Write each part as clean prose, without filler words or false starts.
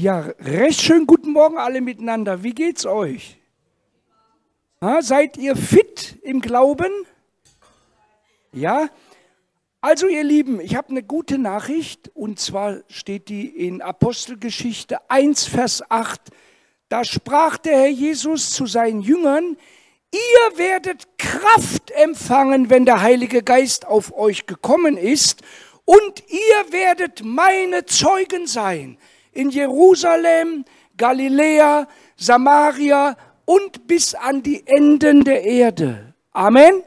Ja, recht schön guten Morgen alle miteinander. Wie geht's euch? Seid ihr fit im Glauben? Ja? Also ihr Lieben, ich habe eine gute Nachricht und zwar steht die in Apostelgeschichte 1, Vers 8. Da sprach der Herr Jesus zu seinen Jüngern: Ihr werdet Kraft empfangen, wenn der Heilige Geist auf euch gekommen ist, und ihr werdet meine Zeugen sein. In Jerusalem, Galiläa, Samaria und bis an die Enden der Erde. Amen?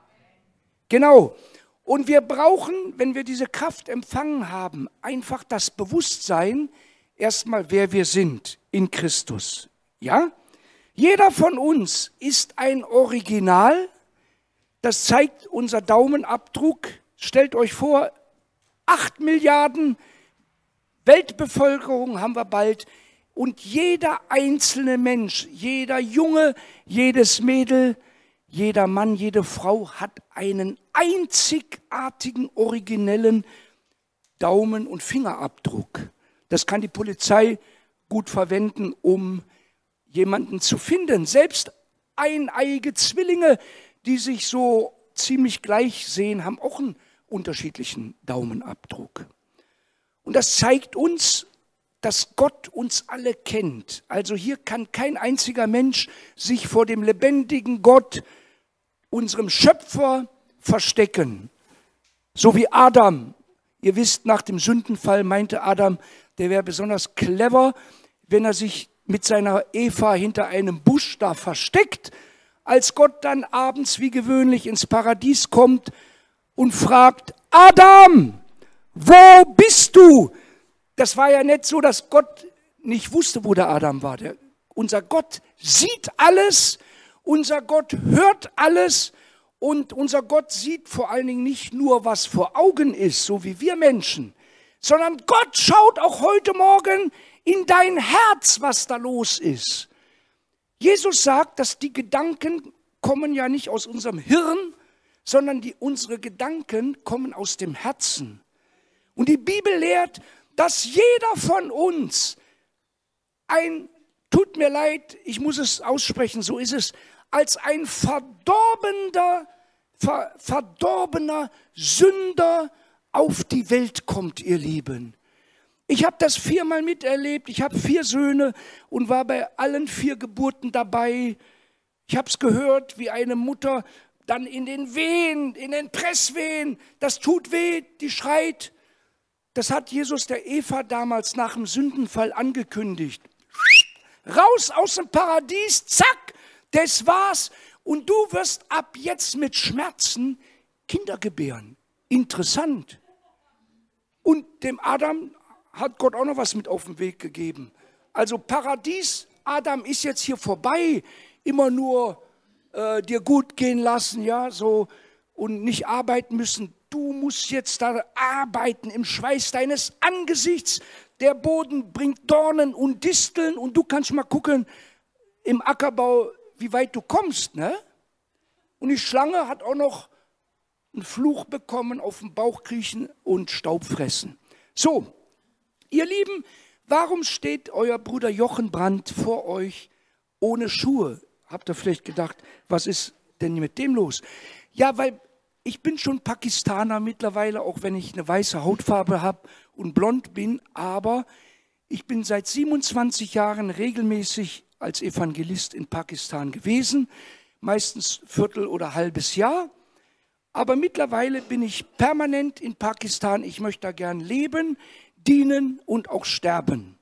Genau. Und wir brauchen, wenn wir diese Kraft empfangen haben, einfach das Bewusstsein, erstmal wer wir sind in Christus. Ja? Jeder von uns ist ein Original. Das zeigt unser Daumenabdruck. Stellt euch vor, 8 Milliarden Weltbevölkerung haben wir bald, und jeder einzelne Mensch, jeder Junge, jedes Mädel, jeder Mann, jede Frau hat einen einzigartigen, originellen Daumen- und Fingerabdruck. Das kann die Polizei gut verwenden, um jemanden zu finden. Selbst eineiige Zwillinge, die sich so ziemlich gleich sehen, haben auch einen unterschiedlichen Daumenabdruck. Und das zeigt uns, dass Gott uns alle kennt. Also hier kann kein einziger Mensch sich vor dem lebendigen Gott, unserem Schöpfer, verstecken. So wie Adam. Ihr wisst, nach dem Sündenfall meinte Adam, der wäre besonders clever, wenn er sich mit seiner Eva hinter einem Busch da versteckt, als Gott dann abends wie gewöhnlich ins Paradies kommt und fragt: Adam, wo bist du? Das war ja nicht so, dass Gott nicht wusste, wo der Adam war. Unser Gott sieht alles, unser Gott hört alles und unser Gott sieht vor allen Dingen nicht nur, was vor Augen ist, so wie wir Menschen, sondern Gott schaut auch heute Morgen in dein Herz, was da los ist. Jesus sagt, dass die Gedanken kommen ja nicht aus unserem Hirn, sondern unsere Gedanken kommen aus dem Herzen. Und die Bibel lehrt, dass jeder von uns tut mir leid, ich muss es aussprechen, so ist es, als ein verdorbener Sünder auf die Welt kommt, ihr Lieben. Ich habe das 4-mal miterlebt, ich habe 4 Söhne und war bei allen 4 Geburten dabei. Ich habe es gehört, wie eine Mutter dann in den Wehen, in den Presswehen, das tut weh, die schreit. Das hat Jesus der Eva damals nach dem Sündenfall angekündigt. Raus aus dem Paradies, zack, das war's. Und du wirst ab jetzt mit Schmerzen Kinder gebären. Interessant. Und dem Adam hat Gott auch noch was mit auf den Weg gegeben. Also Paradies, Adam ist jetzt hier vorbei. Immer nur dir gut gehen lassen, ja, so, und nicht arbeiten müssen. Du musst jetzt da arbeiten im Schweiß deines Angesichts. Der Boden bringt Dornen und Disteln und du kannst mal gucken im Ackerbau, wie weit du kommst, ne? Und die Schlange hat auch noch einen Fluch bekommen, auf den Bauch kriechen und Staub fressen. So, ihr Lieben, warum steht euer Bruder Jochen Brandt vor euch ohne Schuhe? Habt ihr vielleicht gedacht, was ist denn mit dem los? Ja, weil ich bin schon Pakistaner mittlerweile, auch wenn ich eine weiße Hautfarbe habe und blond bin, aber ich bin seit 27 Jahren regelmäßig als Evangelist in Pakistan gewesen, meistens Viertel- oder halbes Jahr. Aber mittlerweile bin ich permanent in Pakistan. Ich möchte da gern leben, dienen und auch sterben.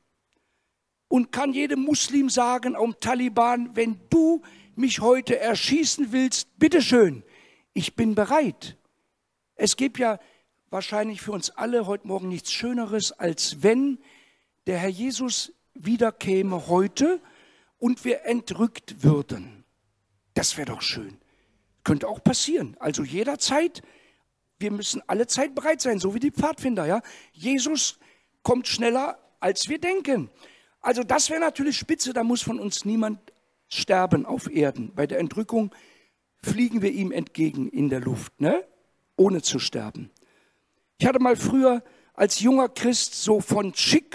Und kann jedem Muslim sagen, auch Taliban, wenn du mich heute erschießen willst, bitteschön, ich bin bereit. Es gibt ja wahrscheinlich für uns alle heute Morgen nichts Schöneres, als wenn der Herr Jesus wiederkäme heute und wir entrückt würden. Das wäre doch schön. Könnte auch passieren. Also jederzeit, wir müssen alle Zeit bereit sein, so wie die Pfadfinder. Ja? Jesus kommt schneller, als wir denken. Also das wäre natürlich spitze, da muss von uns niemand sterben auf Erden. Bei der Entrückung fliegen wir ihm entgegen in der Luft, ne? Ohne zu sterben. Ich hatte mal früher als junger Christ so von Schick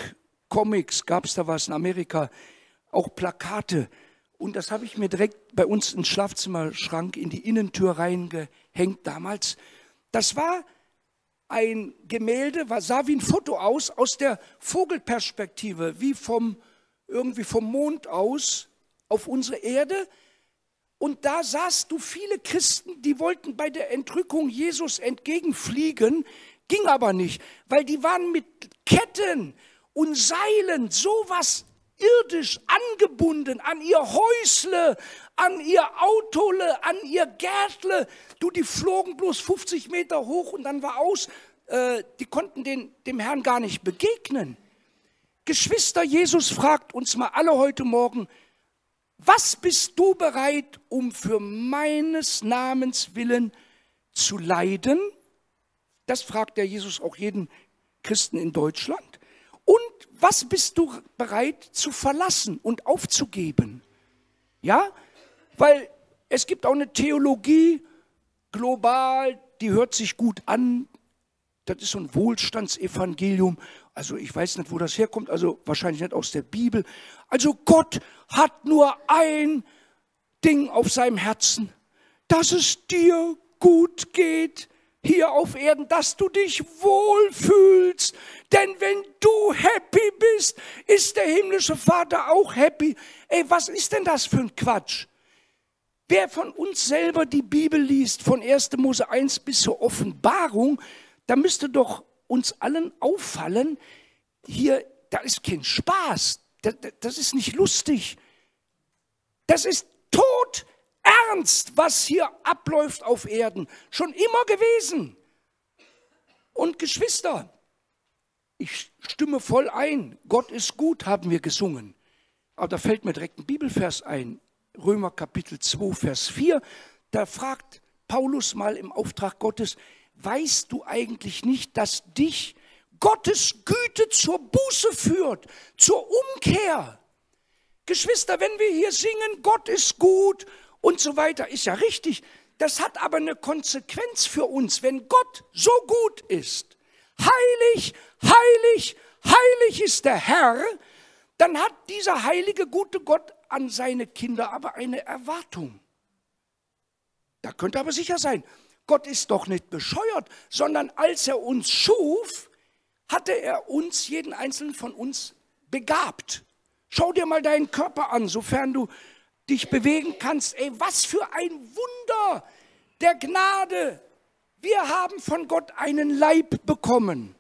Comics, gab es da was in Amerika, auch Plakate. Und das habe ich mir direkt bei uns ins Schlafzimmerschrank in die Innentür reingehängt damals. Das war ein Gemälde, sah wie ein Foto aus der Vogelperspektive, wie irgendwie vom Mond aus auf unsere Erde. Und da sahst du viele Christen, die wollten bei der Entrückung Jesus entgegenfliegen, ging aber nicht, weil die waren mit Ketten und Seilen sowas irdisch angebunden an ihr Häusle, an ihr Autole, an ihr Gärtle. Du, die flogen bloß 50 Meter hoch und dann war aus. Die konnten dem Herrn gar nicht begegnen. Geschwister, Jesus fragt uns mal alle heute Morgen, was bist du bereit, um für meines Namens willen zu leiden? Das fragt der Jesus auch jeden Christen in Deutschland. Und was bist du bereit zu verlassen und aufzugeben? Ja, weil es gibt auch eine Theologie, global, die hört sich gut an. Das ist so ein Wohlstandsevangelium. Also ich weiß nicht, wo das herkommt, also wahrscheinlich nicht aus der Bibel. Also Gott hat nur ein Ding auf seinem Herzen, dass es dir gut geht hier auf Erden, dass du dich wohlfühlst. Denn wenn du happy bist, ist der himmlische Vater auch happy. Ey, was ist denn das für ein Quatsch? Wer von uns selber die Bibel liest, von 1. Mose 1 bis zur Offenbarung, da müsste doch uns allen auffallen, hier, da ist kein Spaß, das ist nicht lustig. Das ist todernst, was hier abläuft auf Erden, schon immer gewesen. Und Geschwister, ich stimme voll ein, Gott ist gut, haben wir gesungen. Aber da fällt mir direkt ein Bibelvers ein, Römer Kapitel 2, Vers 4, da fragt Paulus mal im Auftrag Gottes, weißt du eigentlich nicht, dass dich Gottes Güte zur Buße führt, zur Umkehr? Geschwister, wenn wir hier singen, Gott ist gut und so weiter, ist ja richtig. Das hat aber eine Konsequenz für uns, wenn Gott so gut ist. Heilig, heilig, heilig ist der Herr, dann hat dieser heilige, gute Gott an seine Kinder aber eine Erwartung. Da könnt ihr aber sicher sein, Gott ist doch nicht bescheuert, sondern als er uns schuf, hatte er uns, jeden einzelnen von uns, begabt. Schau dir mal deinen Körper an, sofern du dich bewegen kannst. Ey, was für ein Wunder der Gnade. Wir haben von Gott einen Leib bekommen.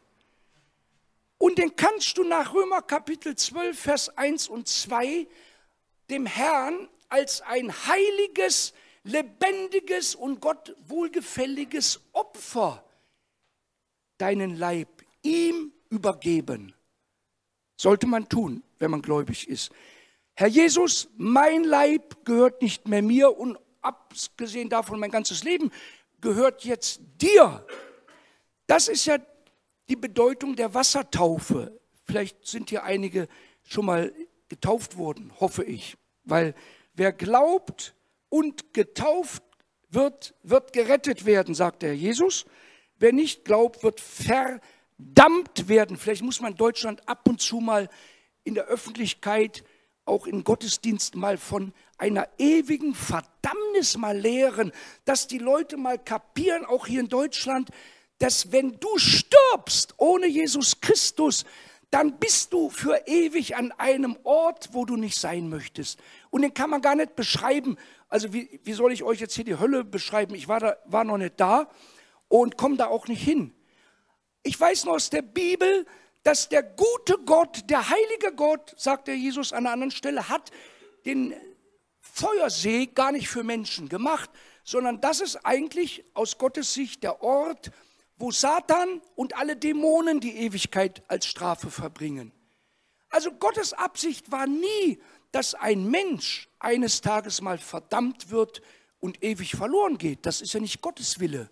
Und den kannst du nach Römer Kapitel 12, Vers 1 und 2 dem Herrn als ein heiliges, lebendiges und Gott wohlgefälliges Opfer, deinen Leib ihm übergeben. Sollte man tun, wenn man gläubig ist. Herr Jesus, mein Leib gehört nicht mehr mir und abgesehen davon mein ganzes Leben gehört jetzt dir. Das ist ja die Bedeutung der Wassertaufe. Vielleicht sind hier einige schon mal getauft worden, hoffe ich. Weil wer glaubt und getauft wird, wird gerettet werden, sagt der Jesus. Wer nicht glaubt, wird verdammt werden. Vielleicht muss man in Deutschland ab und zu mal in der Öffentlichkeit, auch in Gottesdiensten mal von einer ewigen Verdammnis mal lehren, dass die Leute mal kapieren, auch hier in Deutschland, dass wenn du stirbst ohne Jesus Christus, dann bist du für ewig an einem Ort, wo du nicht sein möchtest. Und den kann man gar nicht beschreiben. Also wie soll ich euch jetzt hier die Hölle beschreiben? Ich war noch nicht da und komme da auch nicht hin. Ich weiß noch aus der Bibel, dass der gute Gott, der heilige Gott, sagt der Jesus an einer anderen Stelle, hat den Feuersee gar nicht für Menschen gemacht, sondern das ist eigentlich aus Gottes Sicht der Ort, wo Satan und alle Dämonen die Ewigkeit als Strafe verbringen. Also Gottes Absicht war nie, dass ein Mensch eines Tages mal verdammt wird und ewig verloren geht. Das ist ja nicht Gottes Wille.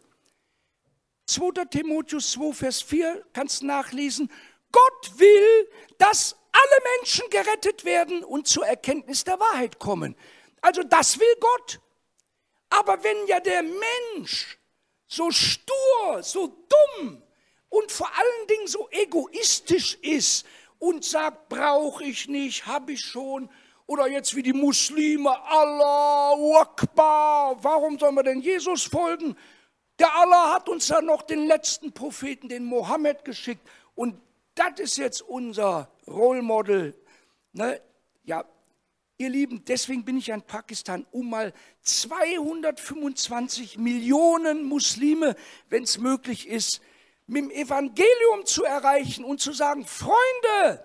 2. Timotheus 2, Vers 4, kannst du nachlesen. Gott will, dass alle Menschen gerettet werden und zur Erkenntnis der Wahrheit kommen. Also das will Gott. Aber wenn ja der Mensch so stur, so dumm und vor allen Dingen so egoistisch ist und sagt, brauche ich nicht, habe ich schon. Oder jetzt wie die Muslime, Allahu Akbar, warum sollen wir denn Jesus folgen? Der Allah hat uns ja noch den letzten Propheten, den Mohammed, geschickt. Und das ist jetzt unser Role Model. Ne? Ja, ihr Lieben, deswegen bin ich in Pakistan, um mal 225 Millionen Muslime, wenn es möglich ist, mit dem Evangelium zu erreichen und zu sagen, Freunde,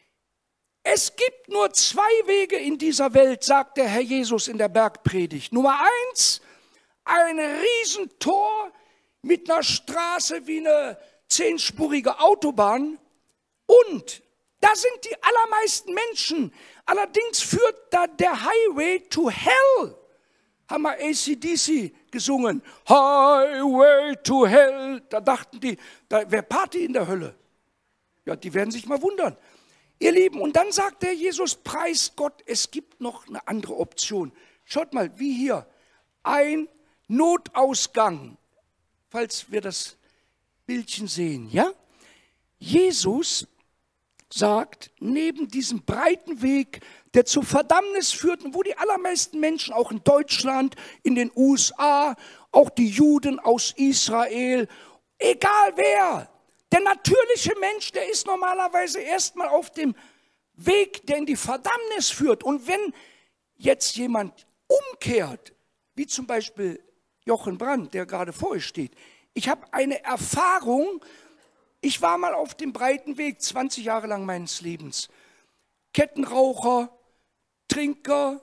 es gibt nur zwei Wege in dieser Welt, sagt der Herr Jesus in der Bergpredigt. Nummer 1, ein Riesentor mit einer Straße wie eine 10-spurige Autobahn. Und da sind die allermeisten Menschen. Allerdings führt da der Highway to Hell. Haben wir AC/DC gesungen. Highway to Hell. Da dachten die, da wäre Party in der Hölle. Ja, die werden sich mal wundern. Ihr Lieben, und dann sagt der Jesus, preis Gott, es gibt noch eine andere Option. Schaut mal, wie hier, ein Notausgang, falls wir das Bildchen sehen, ja? Jesus sagt, neben diesem breiten Weg, der zur Verdammnis führt, wo die allermeisten Menschen, auch in Deutschland, in den USA, auch die Juden aus Israel, egal wer, der natürliche Mensch, der ist normalerweise erstmal auf dem Weg, der in die Verdammnis führt. Und wenn jetzt jemand umkehrt, wie zum Beispiel Jochen Brandt, der gerade vor euch steht, ich habe eine Erfahrung, ich war mal auf dem breiten Weg, 20 Jahre lang meines Lebens. Kettenraucher, Trinker,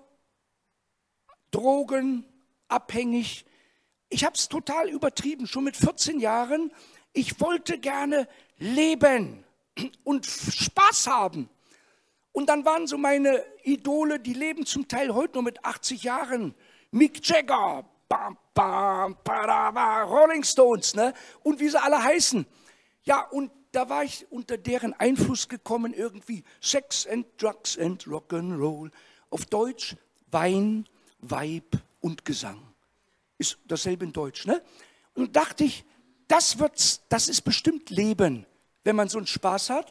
Drogen, abhängig. Ich habe es total übertrieben, schon mit 14 Jahren. Ich wollte gerne leben und Spaß haben. Und dann waren so meine Idole, die leben zum Teil heute nur mit 80 Jahren. Mick Jagger, bam, bam, badaba, Rolling Stones, ne? Und wie sie alle heißen. Ja, und da war ich unter deren Einfluss gekommen, irgendwie Sex and Drugs and Rock'n'Roll. Auf Deutsch Wein, Weib und Gesang. Ist dasselbe in Deutsch, ne? Und dachte ich, das ist bestimmt Leben, wenn man so einen Spaß hat.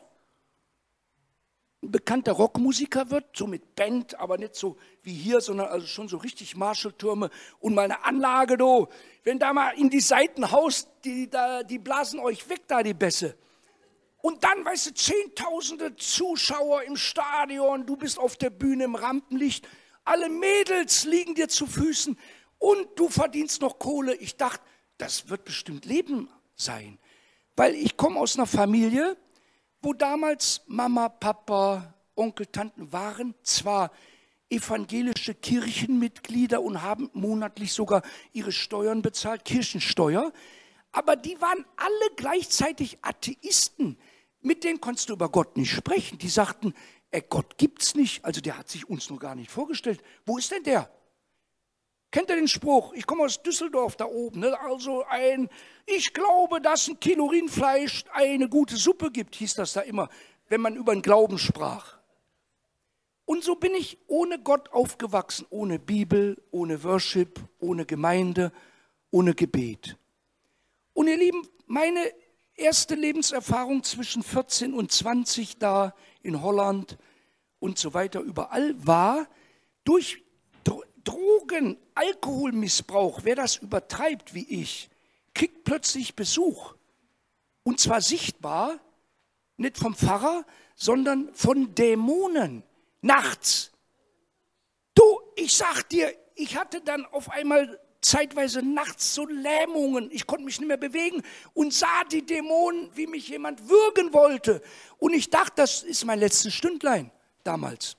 Ein bekannter Rockmusiker wird, so mit Band, aber nicht so wie hier, sondern also schon so richtig Marshalltürme und mal eine Anlage, do. Wenn da mal in die Seiten haust, die blasen euch weg, da die Bässe. Und dann, weißt du, Zehntausende Zuschauer im Stadion, du bist auf der Bühne im Rampenlicht, alle Mädels liegen dir zu Füßen und du verdienst noch Kohle. Ich dachte, das wird bestimmt Leben sein, weil ich komme aus einer Familie, wo damals Mama, Papa, Onkel, Tanten waren zwar evangelische Kirchenmitglieder und haben monatlich sogar ihre Steuern bezahlt, Kirchensteuer, aber die waren alle gleichzeitig Atheisten. Mit denen konntest du über Gott nicht sprechen. Die sagten, Gott gibt's nicht, also der hat sich uns noch gar nicht vorgestellt. Wo ist denn der? Kennt ihr den Spruch? Ich komme aus Düsseldorf da oben. Ne? Also ich glaube, dass ein Kilo Rindfleisch eine gute Suppe gibt, hieß das da immer, wenn man über den Glauben sprach. Und so bin ich ohne Gott aufgewachsen, ohne Bibel, ohne Worship, ohne Gemeinde, ohne Gebet. Und ihr Lieben, meine erste Lebenserfahrung zwischen 14 und 20 da in Holland und so weiter überall war durch Drogen, Alkoholmissbrauch, wer das übertreibt wie ich, kriegt plötzlich Besuch. Und zwar sichtbar, nicht vom Pfarrer, sondern von Dämonen, nachts. Du, ich sag dir, ich hatte dann auf einmal zeitweise nachts so Lähmungen, ich konnte mich nicht mehr bewegen und sah die Dämonen, wie mich jemand würgen wollte. Und ich dachte, das ist mein letztes Stündlein damals.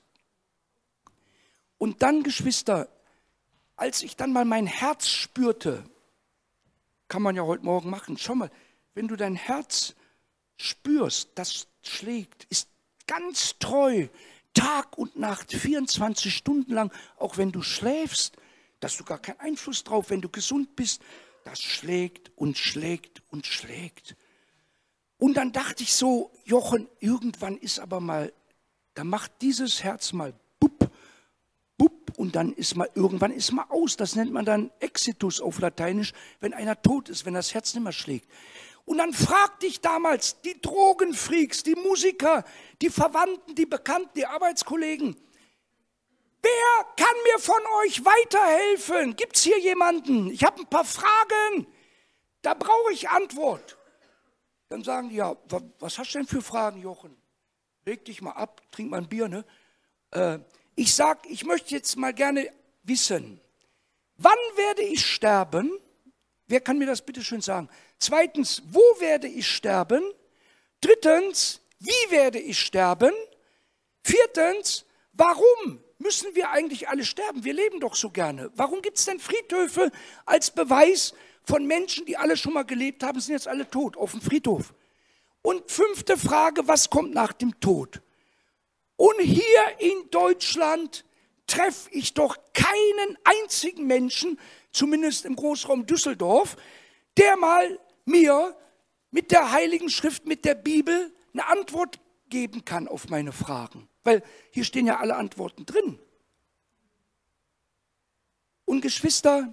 Und dann, Geschwister, als ich dann mal mein Herz spürte, kann man ja heute Morgen machen, schau mal, wenn du dein Herz spürst, das schlägt, ist ganz treu, Tag und Nacht, 24 Stunden lang, auch wenn du schläfst, da hast du gar keinen Einfluss drauf, wenn du gesund bist, das schlägt und schlägt und schlägt. Und dann dachte ich so, Jochen, irgendwann ist aber mal, da macht dieses Herz mal bupp, bupp, und dann ist mal, irgendwann ist mal aus. Das nennt man dann Exitus auf Lateinisch, wenn einer tot ist, wenn das Herz nicht mehr schlägt. Und dann fragte ich damals die Drogenfreaks, die Musiker, die Verwandten, die Bekannten, die Arbeitskollegen, wer kann mir von euch weiterhelfen? Gibt es hier jemanden? Ich habe ein paar Fragen, da brauche ich Antwort. Dann sagen die, ja, was hast du denn für Fragen, Jochen? Reg dich mal ab, trink mal ein Bier, ne? Ich sage, ich möchte jetzt mal gerne wissen, wann werde ich sterben? Wer kann mir das bitte schön sagen? Zweitens, wo werde ich sterben? Drittens, wie werde ich sterben? Viertens, warum müssen wir eigentlich alle sterben? Wir leben doch so gerne. Warum gibt es denn Friedhöfe als Beweis von Menschen, die alle schon mal gelebt haben, sind jetzt alle tot auf dem Friedhof? Und fünfte Frage, was kommt nach dem Tod? Und hier in Deutschland treffe ich doch keinen einzigen Menschen, zumindest im Großraum Düsseldorf, der mal mir mit der Heiligen Schrift, mit der Bibel eine Antwort geben kann auf meine Fragen. Weil hier stehen ja alle Antworten drin. Und Geschwister,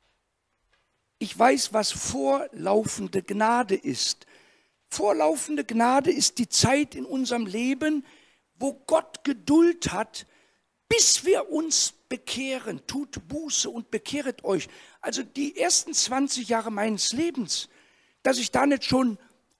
ich weiß, was vorlaufende Gnade ist. Vorlaufende Gnade ist die Zeit in unserem Leben, wo Gott Geduld hat, bis wir uns bekehren. Tut Buße und bekehret euch. Also die ersten 20 Jahre meines Lebens, dass ich da nicht schon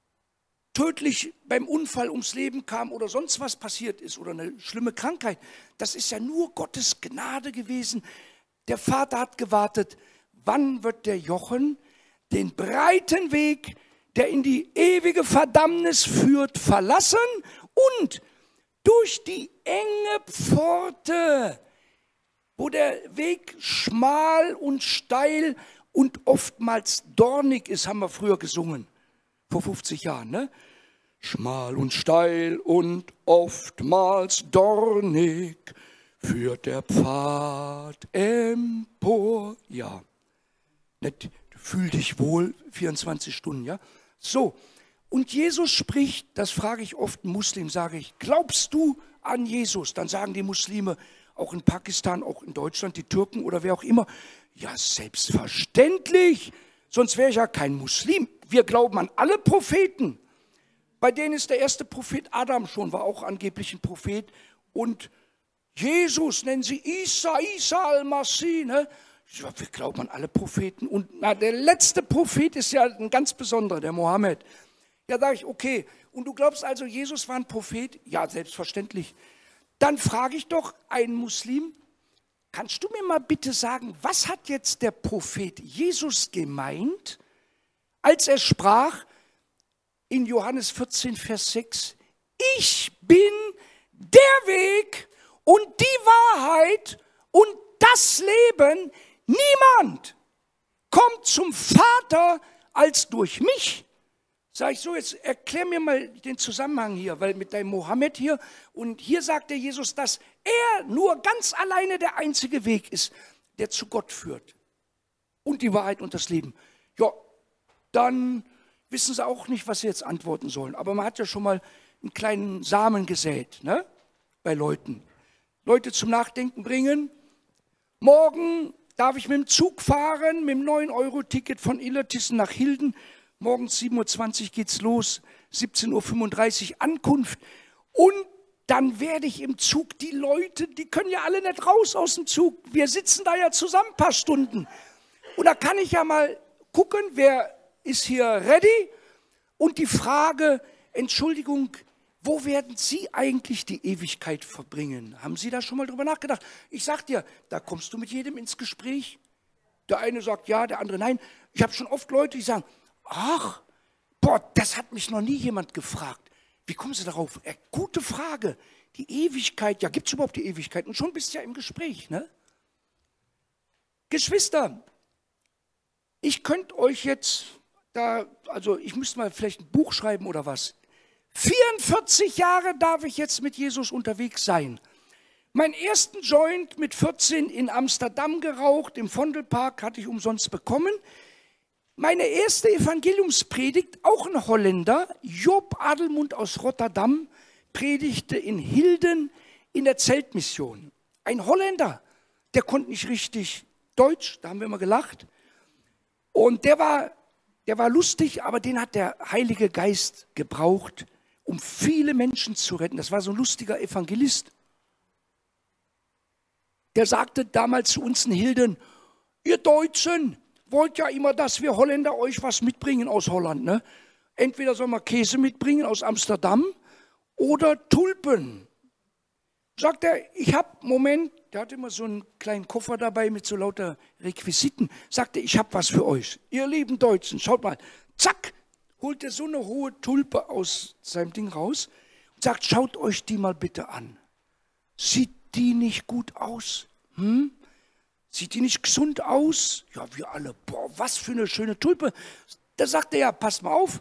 tödlich beim Unfall ums Leben kam oder sonst was passiert ist oder eine schlimme Krankheit, das ist ja nur Gottes Gnade gewesen. Der Vater hat gewartet, wann wird der Jochen den breiten Weg, der in die ewige Verdammnis führt, verlassen und durch die enge Pforte, wo der Weg schmal und steil und oftmals dornig ist, haben wir früher gesungen, vor 50 Jahren, ne? Schmal und steil und oftmals dornig führt der Pfad empor. Ja, nicht, fühl dich wohl, 24 Stunden, ja. So, und Jesus spricht, das frage ich oft einen Muslim, sage ich, glaubst du an Jesus? Dann sagen die Muslime, auch in Pakistan, auch in Deutschland, die Türken oder wer auch immer, ja selbstverständlich, sonst wäre ich ja kein Muslim. Wir glauben an alle Propheten. Bei denen ist der erste Prophet Adam schon, war auch angeblich ein Prophet. Und Jesus nennen sie Isa al-Masih. Ne? Wir glauben an alle Propheten. Und der letzte Prophet ist ja ein ganz besonderer, der Mohammed. Ja, sage ich, okay. Und du glaubst also, Jesus war ein Prophet? Ja, selbstverständlich. Dann frage ich doch einen Muslim, kannst du mir mal bitte sagen, was hat jetzt der Prophet Jesus gemeint, als er sprach in Johannes 14, Vers 6, ich bin der Weg und die Wahrheit und das Leben. Niemand kommt zum Vater als durch mich. Sag ich so, jetzt erklär mir mal den Zusammenhang hier, weil mit deinem Mohammed hier und hier sagt der Jesus, dass er nur ganz alleine der einzige Weg ist, der zu Gott führt. Und die Wahrheit und das Leben. Ja, dann wissen sie auch nicht, was sie jetzt antworten sollen. Aber man hat ja schon mal einen kleinen Samen gesät, ne? Bei Leuten. Leute zum Nachdenken bringen. Morgen darf ich mit dem Zug fahren, mit dem 9-Euro-Ticket von Illertissen nach Hilden. Morgens 7:20 Uhr geht's los, 17:35 Uhr Ankunft. Und dann werde ich im Zug, die Leute, die können ja alle nicht raus aus dem Zug. Wir sitzen da ja zusammen ein paar Stunden. Und da kann ich ja mal gucken, wer ist hier ready? Und die Frage, Entschuldigung, wo werden Sie eigentlich die Ewigkeit verbringen? Haben Sie da schon mal drüber nachgedacht? Ich sag dir, da kommst du mit jedem ins Gespräch. Der eine sagt ja, der andere nein. Ich habe schon oft Leute, die sagen, ach, boah, das hat mich noch nie jemand gefragt. Wie kommen Sie darauf? Gute Frage. Die Ewigkeit, ja, gibt es überhaupt die Ewigkeit? Und schon bist du ja im Gespräch, ne? Geschwister, ich könnte euch jetzt da, also ich müsste mal vielleicht ein Buch schreiben oder was. 44 Jahre darf ich jetzt mit Jesus unterwegs sein. Meinen ersten Joint mit 14 in Amsterdam geraucht, im Vondelpark hatte ich umsonst bekommen. Meine erste Evangeliumspredigt, auch ein Holländer, Job Adelmund aus Rotterdam, predigte in Hilden in der Zeltmission. Ein Holländer, der konnte nicht richtig Deutsch, da haben wir immer gelacht. Und der war der war lustig, aber den hat der Heilige Geist gebraucht, um viele Menschen zu retten. Das war so ein lustiger Evangelist. Der sagte damals zu uns in Hilden, ihr Deutschen wollt ja immer, dass wir Holländer euch was mitbringen aus Holland. Ne? Entweder sollen wir Käse mitbringen aus Amsterdam oder Tulpen. Sagt er, ich habe, Moment, der hatte immer so einen kleinen Koffer dabei mit so lauter Requisiten. Sagte, ich habe was für euch. Ihr lieben Deutschen, schaut mal. Zack, holt er so eine hohe Tulpe aus seinem Ding raus und sagt, schaut euch die mal bitte an. Sieht die nicht gut aus? Sieht die nicht gesund aus? Ja, wir alle, boah, was für eine schöne Tulpe. Da sagt er, ja, passt mal auf,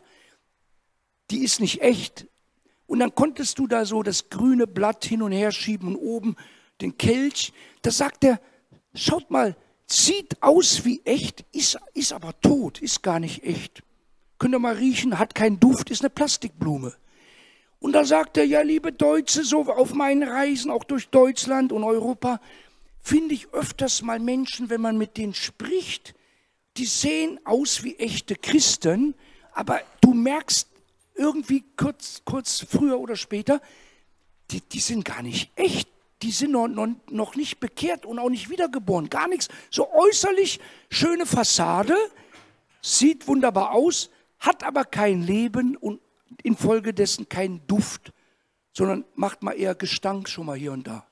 die ist nicht echt. Und dann konntest du da so das grüne Blatt hin und her schieben und oben den Kelch. Da sagt er, schaut mal, sieht aus wie echt, ist aber tot, ist gar nicht echt. Könnt ihr mal riechen, hat keinen Duft, ist eine Plastikblume. Und da sagt er, ja, liebe Deutsche, so auf meinen Reisen, auch durch Deutschland und Europa, finde ich öfters mal Menschen, wenn man mit denen spricht, die sehen aus wie echte Christen, aber du merkst irgendwie kurz früher oder später, die sind gar nicht echt, die sind noch nicht bekehrt und auch nicht wiedergeboren, gar nichts. So äußerlich schöne Fassade, sieht wunderbar aus, hat aber kein Leben und infolgedessen keinen Duft, sondern macht mal eher Gestank schon mal hier und da.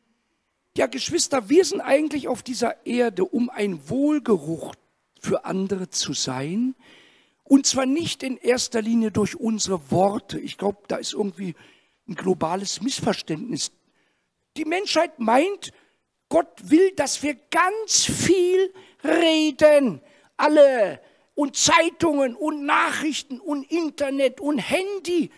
Ja, Geschwister, wir sind eigentlich auf dieser Erde, um ein Wohlgeruch für andere zu sein. Und zwar nicht in erster Linie durch unsere Worte. Ich glaube, da ist irgendwie ein globales Missverständnis. Die Menschheit meint, Gott will, dass wir ganz viel reden. Alle. Und Zeitungen und Nachrichten und Internet und Handy.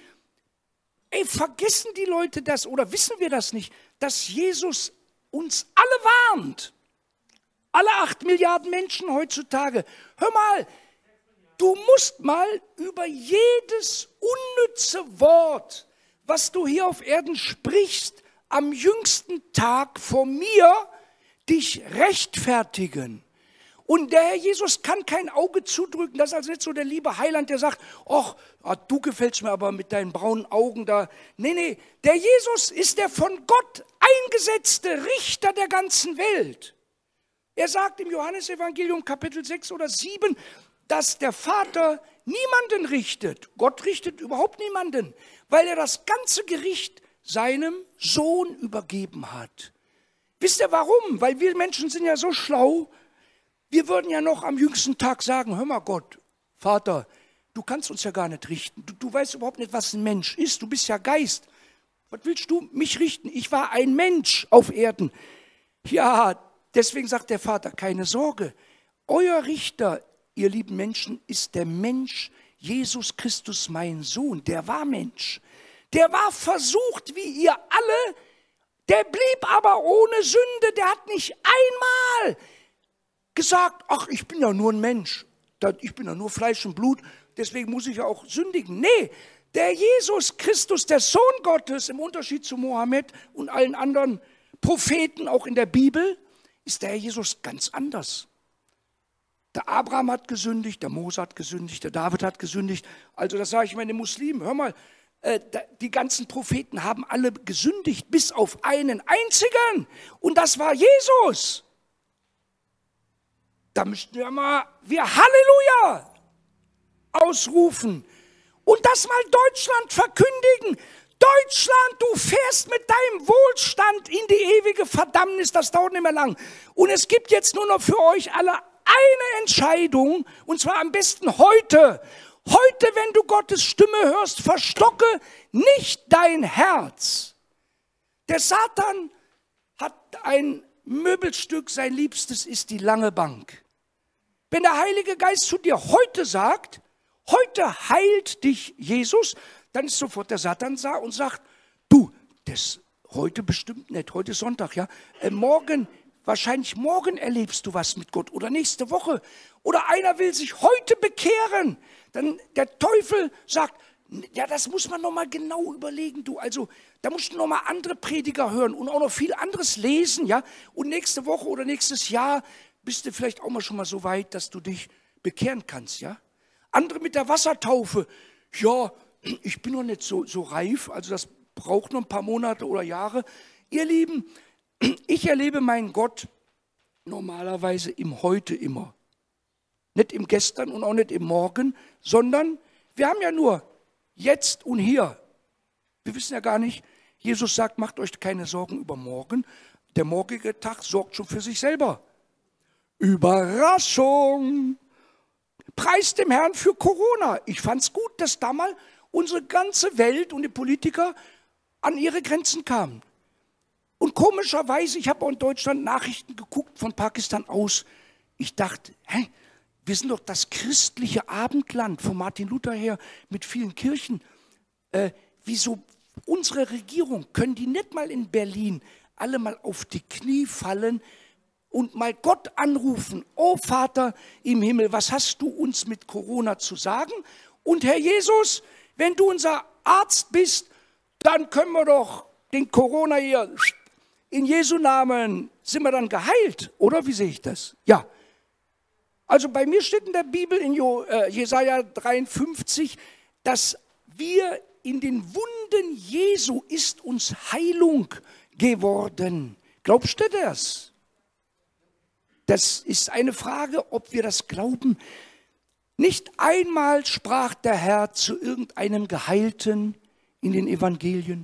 Ey, vergessen die Leute das oder wissen wir das nicht, dass Jesus uns alle warnt. Alle 8 Milliarden Menschen heutzutage. Hör mal, du musst mal über jedes unnütze Wort, was du hier auf Erden sprichst, am jüngsten Tag vor mir dich rechtfertigen. Und der Herr Jesus kann kein Auge zudrücken. Das ist also nicht so der liebe Heiland, der sagt, ach, du gefällst mir aber mit deinen braunen Augen da. Nee, der Jesus ist der von Gott eingesetzte Richter der ganzen Welt. Er sagt im Johannesevangelium Kapitel 6 oder 7, dass der Vater niemanden richtet. Gott richtet überhaupt niemanden, weil er das ganze Gericht seinem Sohn übergeben hat. Wisst ihr warum? Weil wir Menschen sind ja so schlau. Wir würden ja noch am jüngsten Tag sagen, hör mal Gott, Vater, du kannst uns ja gar nicht richten. Du weißt überhaupt nicht, was ein Mensch ist. Du bist ja Geist. Was willst du mich richten? Ich war ein Mensch auf Erden. Ja, deswegen sagt der Vater, keine Sorge. Euer Richter, ihr lieben Menschen, ist der Mensch, Jesus Christus, mein Sohn. Der war Mensch. Der war versucht, wie ihr alle. Der blieb aber ohne Sünde. Der hat nicht einmal gesagt, ach, ich bin ja nur ein Mensch, ich bin ja nur Fleisch und Blut, deswegen muss ich ja auch sündigen. Nee, der Jesus Christus, der Sohn Gottes, im Unterschied zu Mohammed und allen anderen Propheten, auch in der Bibel, ist der Herr Jesus ganz anders. Der Abraham hat gesündigt, der Mose hat gesündigt, der David hat gesündigt. Also das sage ich mal den Muslimen, hör mal, die ganzen Propheten haben alle gesündigt, bis auf einen einzigen. Und das war Jesus. Da müssten wir mal Halleluja ausrufen und das mal Deutschland verkündigen. Deutschland, du fährst mit deinem Wohlstand in die ewige Verdammnis, das dauert nicht mehr lang. Und es gibt jetzt nur noch für euch alle eine Entscheidung, und zwar am besten heute. Heute, wenn du Gottes Stimme hörst, verstocke nicht dein Herz. Der Satan hat ein Möbelstück, sein Liebstes ist die lange Bank. Wenn der Heilige Geist zu dir heute sagt, heute heilt dich Jesus, dann ist sofort der Satan da und sagt, du, das heute bestimmt nicht, heute ist Sonntag, ja, wahrscheinlich morgen erlebst du was mit Gott oder nächste Woche. Oder einer will sich heute bekehren. Dann der Teufel sagt, ja, das muss man nochmal genau überlegen, du. Also, da musst du nochmal andere Prediger hören und auch noch viel anderes lesen, ja. Und nächste Woche oder nächstes Jahr bist du vielleicht auch mal schon mal so weit, dass du dich bekehren kannst, ja. Andere mit der Wassertaufe. Ja, ich bin noch nicht so reif, also das braucht noch ein paar Monate oder Jahre. Ihr Lieben, ich erlebe meinen Gott normalerweise im Heute immer. Nicht im Gestern und auch nicht im Morgen, sondern wir haben ja nur jetzt und hier. Wir wissen ja gar nicht, Jesus sagt, macht euch keine Sorgen über morgen. Der morgige Tag sorgt schon für sich selber. Überraschung! Preis dem Herrn für Corona. Ich fand es gut, dass da mal unsere ganze Welt und die Politiker an ihre Grenzen kamen. Und komischerweise, ich habe auch in Deutschland Nachrichten geguckt von Pakistan aus. Ich dachte, wir sind doch das christliche Abendland von Martin Luther her mit vielen Kirchen. Wieso unsere Regierung, können die nicht mal in Berlin alle mal auf die Knie fallen und mal Gott anrufen? Oh Vater im Himmel, was hast du uns mit Corona zu sagen? Und Herr Jesus, wenn du unser Arzt bist, dann können wir doch den Corona hier, in Jesu Namen, sind wir dann geheilt, oder? Wie sehe ich das? Ja. Also bei mir steht in der Bibel in Jesaja 53, dass wir in den Wunden Jesu ist uns Heilung geworden. Glaubst du das? Das ist eine Frage, ob wir das glauben. Nicht einmal sprach der Herr zu irgendeinem Geheilten in den Evangelien,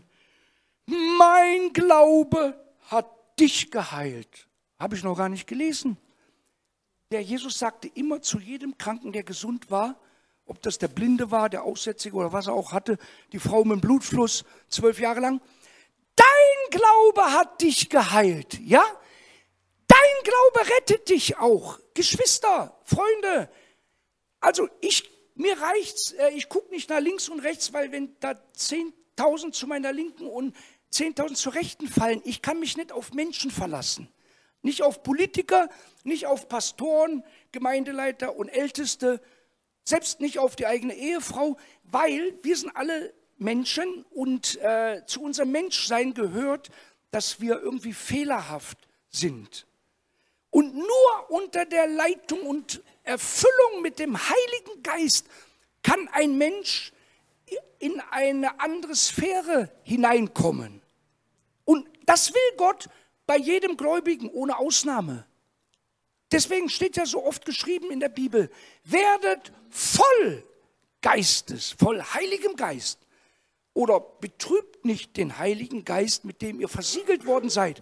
mein Glaube hat dich geheilt. Habe ich noch gar nicht gelesen. Der Jesus sagte immer zu jedem Kranken, der gesund war, ob das der Blinde war, der Aussätzige oder was er auch hatte, die Frau mit dem Blutfluss, 12 Jahre lang, dein Glaube hat dich geheilt, ja? Dein Glaube rettet dich auch. Geschwister, Freunde, also mir reicht's, ich gucke nicht nach links und rechts, weil wenn da 10.000 zu meiner Linken und 10.000 zur Rechten fallen, ich kann mich nicht auf Menschen verlassen. Nicht auf Politiker, nicht auf Pastoren, Gemeindeleiter und Älteste, selbst nicht auf die eigene Ehefrau, weil wir sind alle Menschen und zu unserem Menschsein gehört, dass wir irgendwie fehlerhaft sind. Und nur unter der Leitung und Erfüllung mit dem Heiligen Geist kann ein Mensch in eine andere Sphäre hineinkommen. Und das will Gott bei jedem Gläubigen ohne Ausnahme. Deswegen steht ja so oft geschrieben in der Bibel, werdet voll Geistes, voll Heiligem Geist. Oder betrübt nicht den Heiligen Geist, mit dem ihr versiegelt worden seid.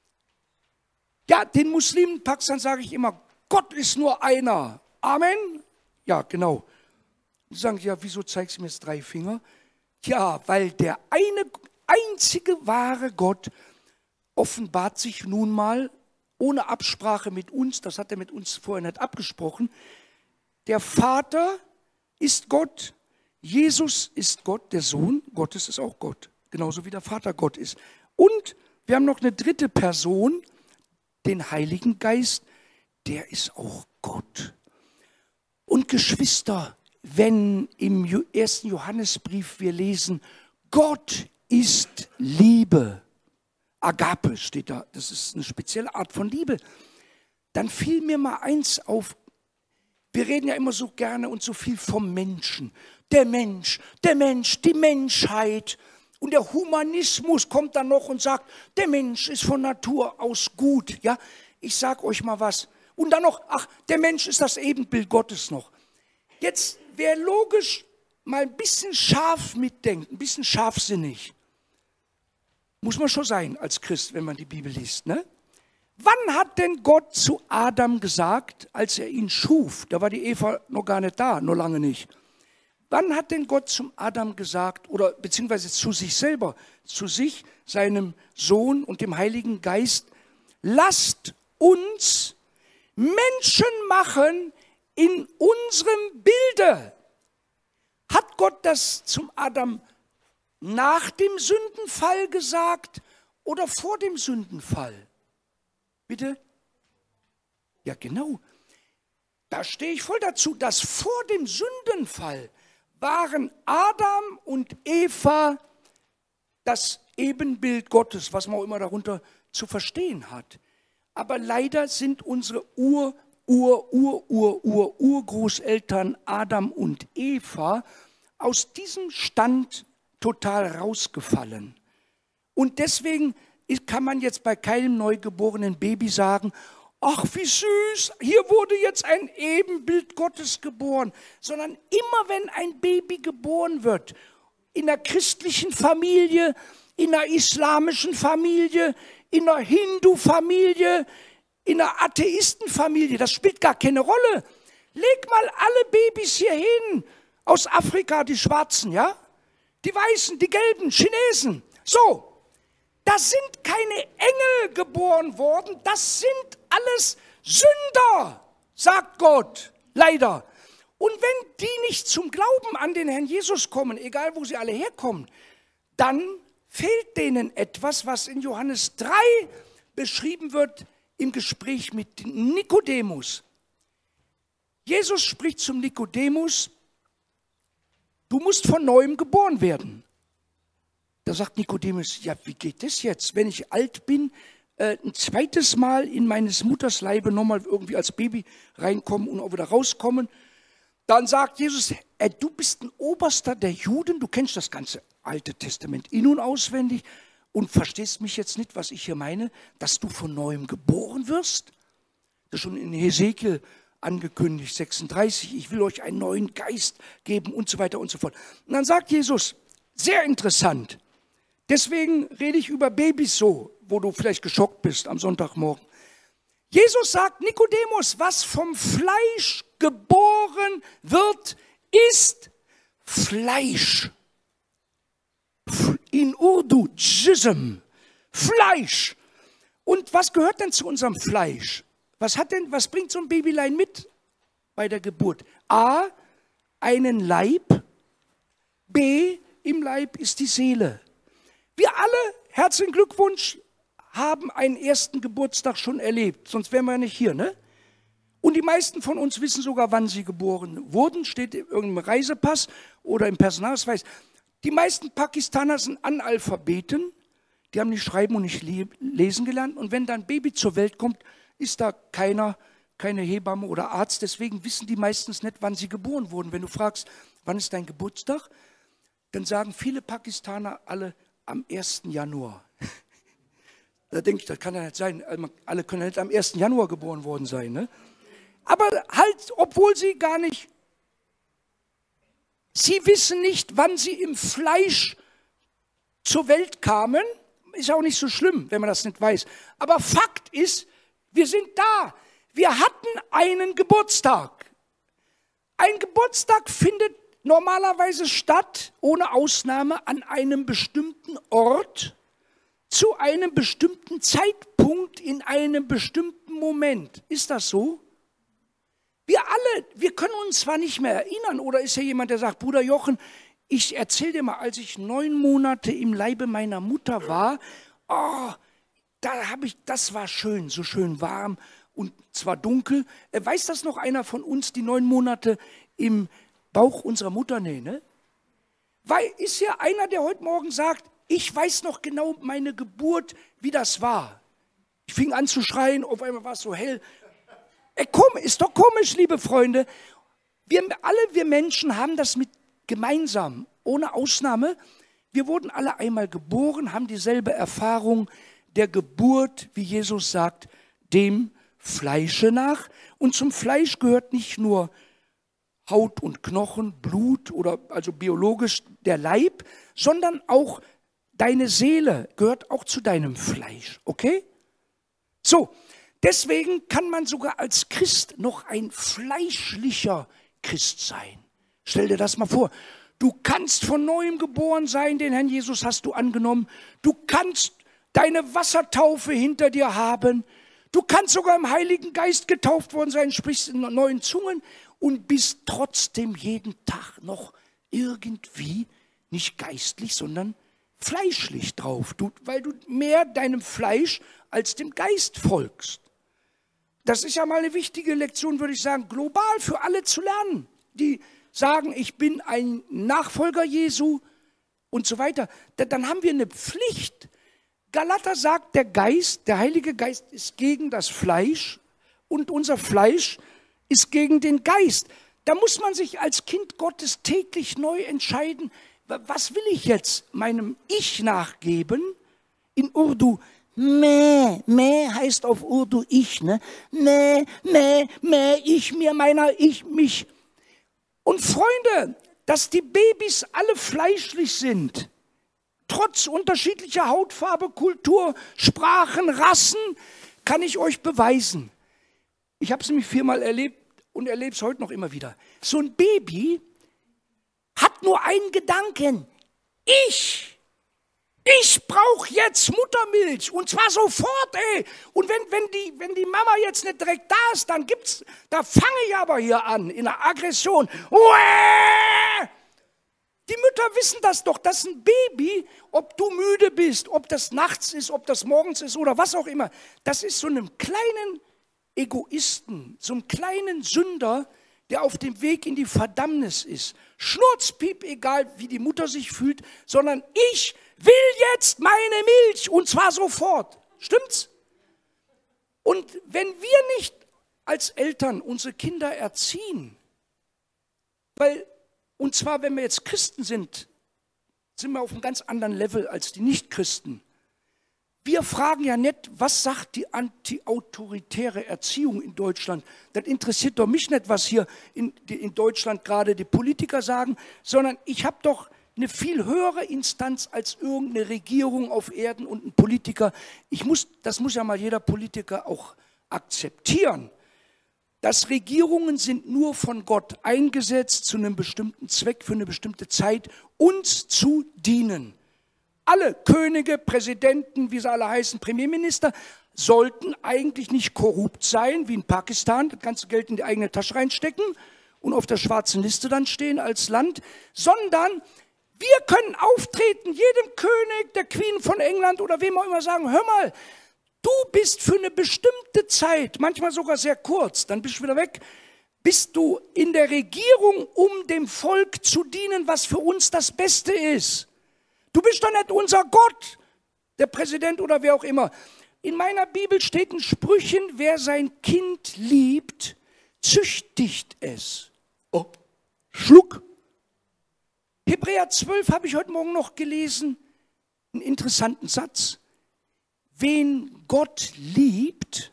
Ja, den Muslimen, Pakistan sage ich immer, Gott ist nur einer. Amen? Ja, genau. Die sagen, ja, wieso zeigst du mir jetzt 3 Finger? Ja, weil der einzige wahre Gott offenbart sich nun mal ohne Absprache mit uns, das hat er mit uns vorher nicht abgesprochen. Der Vater ist Gott, Jesus ist Gott, der Sohn Gottes ist auch Gott, genauso wie der Vater Gott ist. Und wir haben noch eine dritte Person, den Heiligen Geist, der ist auch Gott. Und Geschwister, wenn im 1. Johannesbrief wir lesen, Gott ist Liebe, Agape steht da, das ist eine spezielle Art von Liebe, dann fiel mir mal eins auf, wir reden ja immer so gerne und so viel vom Menschen. Der Mensch, die Menschheit und der Humanismus kommt dann noch und sagt, der Mensch ist von Natur aus gut. Ja, ich sage euch mal was. Und dann noch, ach, der Mensch ist das Ebenbild Gottes noch. Jetzt, wer logisch mal ein bisschen scharf mitdenkt, ein bisschen scharfsinnig, muss man schon sein als Christ, wenn man die Bibel liest, ne? Wann hat denn Gott zu Adam gesagt, als er ihn schuf? Da war die Eva noch gar nicht da, noch lange nicht. Wann hat denn Gott zum Adam gesagt, oder beziehungsweise zu sich selber, zu sich, seinem Sohn und dem Heiligen Geist, lasst uns Menschen machen in unserem Bilde? Hat Gott das zum Adam nach dem Sündenfall gesagt oder vor dem Sündenfall? Bitte? Ja, genau. Da stehe ich voll dazu, dass vor dem Sündenfall waren Adam und Eva das Ebenbild Gottes, was man auch immer darunter zu verstehen hat. Aber leider sind unsere Urgroßeltern Adam und Eva aus diesem Stand total rausgefallen. Und deswegen kann man jetzt bei keinem neugeborenen Baby sagen, ach wie süß, hier wurde jetzt ein Ebenbild Gottes geboren, sondern immer wenn ein Baby geboren wird, in einer christlichen Familie, in einer islamischen Familie, in einer Hindu-Familie, in einer Atheistenfamilie, das spielt gar keine Rolle. Leg mal alle Babys hier hin, aus Afrika, die Schwarzen, ja? Die Weißen, die Gelben, Chinesen. So, da sind keine Engel geboren worden, das sind alles Sünder, sagt Gott, leider. Und wenn die nicht zum Glauben an den Herrn Jesus kommen, egal wo sie alle herkommen, dann fehlt denen etwas, was in Johannes 3 beschrieben wird im Gespräch mit Nikodemus. Jesus spricht zum Nikodemus, du musst von Neuem geboren werden. Da sagt Nikodemus, ja, wie geht das jetzt, wenn ich alt bin, ein zweites Mal in meines Mutters Leibe nochmal irgendwie als Baby reinkommen und auch wieder rauskommen? Dann sagt Jesus, du bist ein Oberster der Juden, du kennst das ganze Alte Testament in- und auswendig und verstehst mich jetzt nicht, was ich hier meine, dass du von Neuem geboren wirst? Das ist schon in Hesekiel angekündigt, 36, ich will euch einen neuen Geist geben und so weiter und so fort. Und dann sagt Jesus, sehr interessant, deswegen rede ich über Babys so, wo du vielleicht geschockt bist am Sonntagmorgen. Jesus sagt, Nikodemus, was vom Fleisch geboren wird, ist Fleisch. In Urdu, Jism, Fleisch. Und was gehört denn zu unserem Fleisch? Was bringt so ein Babylein mit bei der Geburt? A, einen Leib. B, im Leib ist die Seele. Wir alle, herzlichen Glückwunsch, haben einen ersten Geburtstag schon erlebt, sonst wären wir ja nicht hier, ne? Und die meisten von uns wissen sogar, wann sie geboren wurden, steht in irgendeinem Reisepass oder im Personalausweis. Die meisten Pakistaner sind Analphabeten, die haben nicht schreiben und nicht lesen gelernt. Und wenn da ein Baby zur Welt kommt, ist da keine Hebamme oder Arzt. Deswegen wissen die meistens nicht, wann sie geboren wurden. Wenn du fragst, wann ist dein Geburtstag, dann sagen viele Pakistaner alle am 1. Januar. Da denke ich, das kann ja nicht sein. Alle können ja nicht am 1. Januar geboren worden sein. Ne? Aber halt, obwohl sie gar nicht, sie wissen nicht, wann sie im Fleisch zur Welt kamen. Ist auch nicht so schlimm, wenn man das nicht weiß. Aber Fakt ist, wir sind da. Wir hatten einen Geburtstag. Ein Geburtstag findet normalerweise statt, ohne Ausnahme, an einem bestimmten Ort, zu einem bestimmten Zeitpunkt, in einem bestimmten Moment. Ist das so? Wir können uns zwar nicht mehr erinnern, oder ist ja jemand, der sagt, Bruder Jochen, ich erzähle dir mal, als ich 9 Monate im Leibe meiner Mutter war, oh, das war schön, so schön warm und zwar dunkel. Weiß das noch einer von uns, die 9 Monate im Bauch unserer Mutter? Nee, ne? Weil ist ja einer, der heute Morgen sagt, ich weiß noch genau meine Geburt, wie das war. Ich fing an zu schreien, auf einmal war es so hell. Ist doch komisch, liebe Freunde. Wir Menschen haben das mit gemeinsam, ohne Ausnahme. Wir wurden alle einmal geboren, haben dieselbe Erfahrung der Geburt, wie Jesus sagt, dem Fleische nach. Und zum Fleisch gehört nicht nur Haut und Knochen, Blut oder also biologisch der Leib, sondern auch deine Seele gehört auch zu deinem Fleisch, okay? So, deswegen kann man sogar als Christ noch ein fleischlicher Christ sein. Stell dir das mal vor. Du kannst von Neuem geboren sein, den Herrn Jesus hast du angenommen. Du kannst deine Wassertaufe hinter dir haben. Du kannst sogar im Heiligen Geist getauft worden sein, sprichst in neuen Zungen und bist trotzdem jeden Tag noch irgendwie nicht geistlich, sondern fleischlich drauf, weil du mehr deinem Fleisch als dem Geist folgst. Das ist ja mal eine wichtige Lektion, würde ich sagen, global für alle zu lernen, die sagen, ich bin ein Nachfolger Jesu und so weiter. Dann haben wir eine Pflicht. Galater sagt, der Heilige Geist ist gegen das Fleisch und unser Fleisch ist gegen den Geist. Da muss man sich als Kind Gottes täglich neu entscheiden, was will ich jetzt meinem Ich nachgeben? In Urdu, Meh, Meh heißt auf Urdu ich, ne? Meh, Meh, Meh, ich, mir, meiner, ich, mich. Und Freunde, dass die Babys alle fleischlich sind, trotz unterschiedlicher Hautfarbe, Kultur, Sprachen, Rassen, kann ich euch beweisen. Ich habe es nämlich 4-mal erlebt und erlebe es heute noch immer wieder. So ein Baby hat nur einen Gedanken. Ich brauche jetzt Muttermilch und zwar sofort, ey. Und wenn die Mama jetzt nicht direkt da ist, da fange ich aber hier an in der Aggression. Uäh! Die Mütter wissen das doch, dass ein Baby, ob du müde bist, ob das nachts ist, ob das morgens ist oder was auch immer, das ist so einem kleinen Egoisten, so einem kleinen Sünder, der auf dem Weg in die Verdammnis ist. Schnurzpiep, egal wie die Mutter sich fühlt, sondern ich will jetzt meine Milch und zwar sofort. Stimmt's? Und wenn wir nicht als Eltern unsere Kinder erziehen, und zwar, wenn wir jetzt Christen sind wir auf einem ganz anderen Level als die Nicht-Christen. Wir fragen ja nicht, was sagt die antiautoritäre Erziehung in Deutschland? Das interessiert doch mich nicht, was hier in Deutschland gerade die Politiker sagen, sondern ich habe doch eine viel höhere Instanz als irgendeine Regierung auf Erden und ein Politiker. Das muss ja mal jeder Politiker auch akzeptieren. Dass Regierungen sind nur von Gott eingesetzt zu einem bestimmten Zweck, für eine bestimmte Zeit, uns zu dienen. Alle Könige, Präsidenten, wie sie alle heißen, Premierminister, sollten eigentlich nicht korrupt sein, wie in Pakistan, das ganze Geld in die eigene Tasche reinstecken und auf der schwarzen Liste dann stehen als Land, sondern wir können auftreten, jedem König, der Queen von England oder wem auch immer sagen, hör mal, du bist für eine bestimmte Zeit, manchmal sogar sehr kurz, dann bist du wieder weg, bist du in der Regierung, um dem Volk zu dienen, was für uns das Beste ist. Du bist doch nicht unser Gott, der Präsident oder wer auch immer. In meiner Bibel steht in Sprüchen, wer sein Kind liebt, züchtigt es. Oh, Schluck. Hebräer 12 habe ich heute Morgen noch gelesen, einen interessanten Satz. Wen Gott liebt,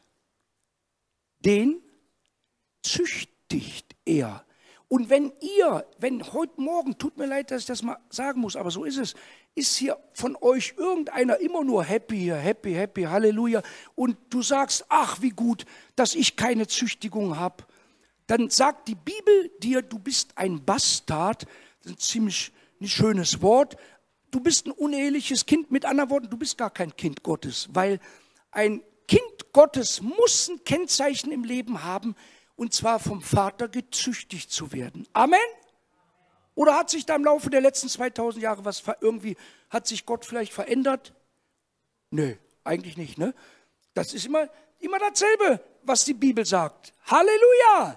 den züchtigt er. Und wenn heute Morgen, tut mir leid, dass ich das mal sagen muss, aber so ist es, ist hier von euch irgendeiner immer nur happy, happy, happy, Halleluja, und du sagst, ach wie gut, dass ich keine Züchtigung habe, dann sagt die Bibel dir, du bist ein Bastard, das ist ein ziemlich ein schönes Wort, du bist ein uneheliches Kind, mit anderen Worten, du bist gar kein Kind Gottes, weil ein Kind Gottes muss ein Kennzeichen im Leben haben, und zwar vom Vater gezüchtigt zu werden. Amen? Oder hat sich da im Laufe der letzten 2000 Jahre hat sich Gott vielleicht verändert? Nö, eigentlich nicht, ne? Das ist immer dasselbe, was die Bibel sagt. Halleluja!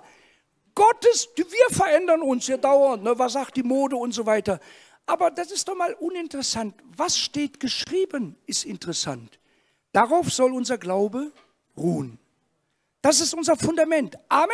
Wir verändern uns ja dauernd, ne? Was sagt die Mode und so weiter. Aber das ist doch mal uninteressant. Was steht geschrieben, ist interessant. Darauf soll unser Glaube ruhen. Das ist unser Fundament. Amen?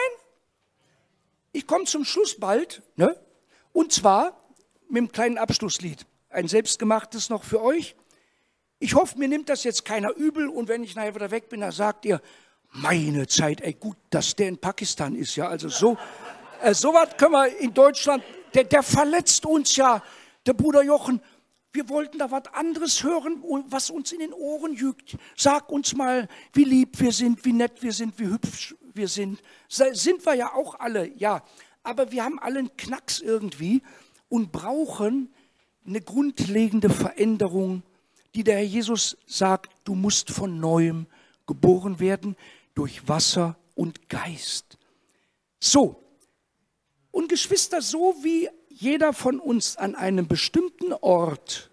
Ich komme zum Schluss bald, ne? Und zwar mit einem kleinen Abschlusslied. Ein selbstgemachtes noch für euch. Ich hoffe, mir nimmt das jetzt keiner übel und wenn ich nachher wieder weg bin, dann sagt ihr, meine Zeit, ey, gut, dass der in Pakistan ist, ja. Also so was können wir in Deutschland, der verletzt uns ja, der Bruder Jochen. Wir wollten da was anderes hören, was uns in den Ohren jügt. Sag uns mal, wie lieb wir sind, wie nett wir sind, wie hübsch wir sind. Sind wir ja auch alle, ja. Aber wir haben alle einen Knacks irgendwie und brauchen eine grundlegende Veränderung, die der Herr Jesus sagt, du musst von Neuem geboren werden durch Wasser und Geist. So, und Geschwister, so wie jeder von uns an einem bestimmten Ort,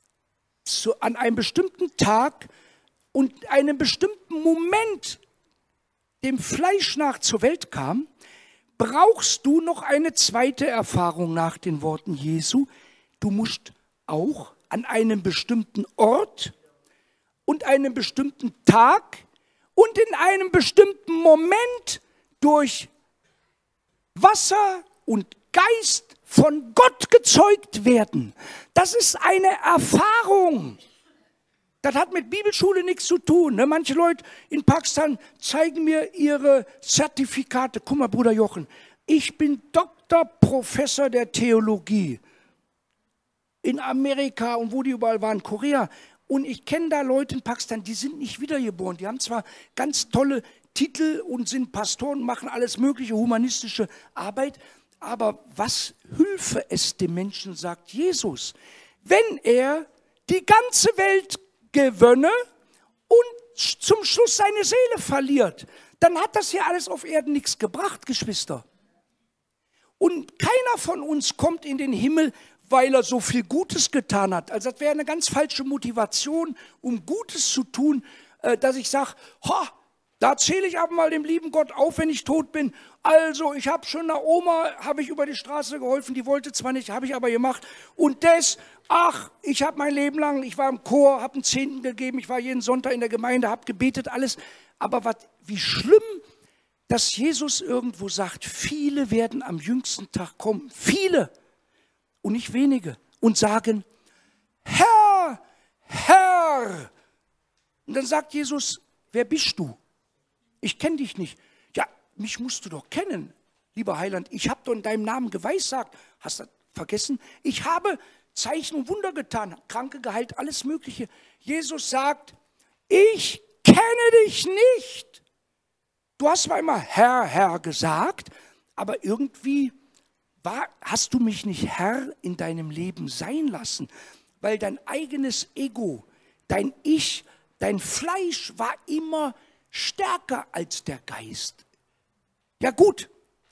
an einem bestimmten Tag und einem bestimmten Moment dem Fleisch nach zur Welt kam, brauchst du noch eine zweite Erfahrung nach den Worten Jesu. Du musst auch an einem bestimmten Ort und einem bestimmten Tag und in einem bestimmten Moment durch Wasser und Geist von Gott gezeugt werden. Das ist eine Erfahrung. Das hat mit Bibelschule nichts zu tun. Ne? Manche Leute in Pakistan zeigen mir ihre Zertifikate. Guck mal, Bruder Jochen, ich bin Doktor, Professor der Theologie. In Amerika und wo die überall waren, Korea. Und ich kenne da Leute in Pakistan, die sind nicht wiedergeboren. Die haben zwar ganz tolle Titel und sind Pastoren, machen alles mögliche humanistische Arbeit, aber was hülfe es dem Menschen, sagt Jesus, wenn er die ganze Welt gewönne und zum Schluss seine Seele verliert, dann hat das hier alles auf Erden nichts gebracht, Geschwister. Und keiner von uns kommt in den Himmel, weil er so viel Gutes getan hat. Also das wäre eine ganz falsche Motivation, um Gutes zu tun, dass ich sage, da zähle ich aber mal dem lieben Gott auf, wenn ich tot bin. Also ich habe schon einer Oma, habe ich über die Straße geholfen, die wollte zwar nicht, habe ich aber gemacht. Und ich habe mein Leben lang, ich war im Chor, habe einen Zehnten gegeben, ich war jeden Sonntag in der Gemeinde, habe gebetet, alles. Aber wie schlimm, dass Jesus irgendwo sagt, viele werden am jüngsten Tag kommen, viele und nicht wenige, und sagen, Herr, Herr. Und dann sagt Jesus, wer bist du? Ich kenne dich nicht. Ja, mich musst du doch kennen, lieber Heiland. Ich habe doch in deinem Namen geweissagt. Hast du das vergessen? Ich habe Zeichen und Wunder getan, Kranke geheilt, alles Mögliche. Jesus sagt, ich kenne dich nicht. Du hast zwar immer Herr, Herr gesagt, aber irgendwie hast du mich nicht Herr in deinem Leben sein lassen, weil dein eigenes Ego, dein Ich, dein Fleisch war immer stärker als der Geist. Ja gut,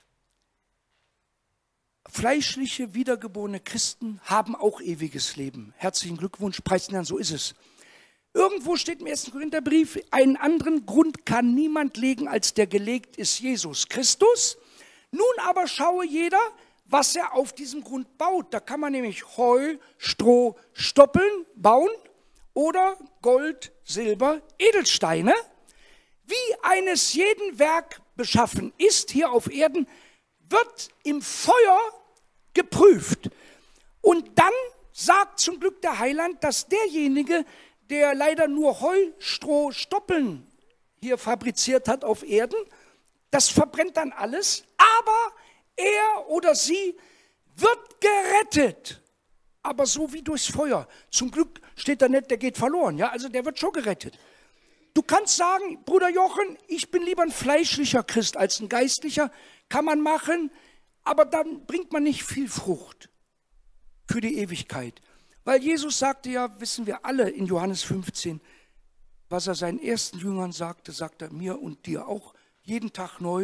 fleischliche, wiedergeborene Christen haben auch ewiges Leben. Herzlichen Glückwunsch, preis den Herrn, so ist es. Irgendwo steht im 1. Korintherbrief, einen anderen Grund kann niemand legen, als der gelegt ist, Jesus Christus. Nun aber schaue jeder, was er auf diesem Grund baut. Da kann man nämlich Heu, Stroh, Stoppeln bauen oder Gold, Silber, Edelsteine. Wie eines jeden Werk beschaffen ist hier auf Erden, wird im Feuer geprüft. Und dann sagt zum Glück der Heiland, dass derjenige, der leider nur Heu, Stroh, Stoppeln hier fabriziert hat auf Erden, das verbrennt dann alles, aber er oder sie wird gerettet. Aber so wie durchs Feuer. Zum Glück steht da nicht, der geht verloren. Ja? Also der wird schon gerettet. Du kannst sagen, Bruder Jochen, ich bin lieber ein fleischlicher Christ als ein geistlicher. Kann man machen, aber dann bringt man nicht viel Frucht für die Ewigkeit. Weil Jesus sagte ja, wissen wir alle in Johannes 15, was er seinen ersten Jüngern sagte, sagt er mir und dir auch jeden Tag neu.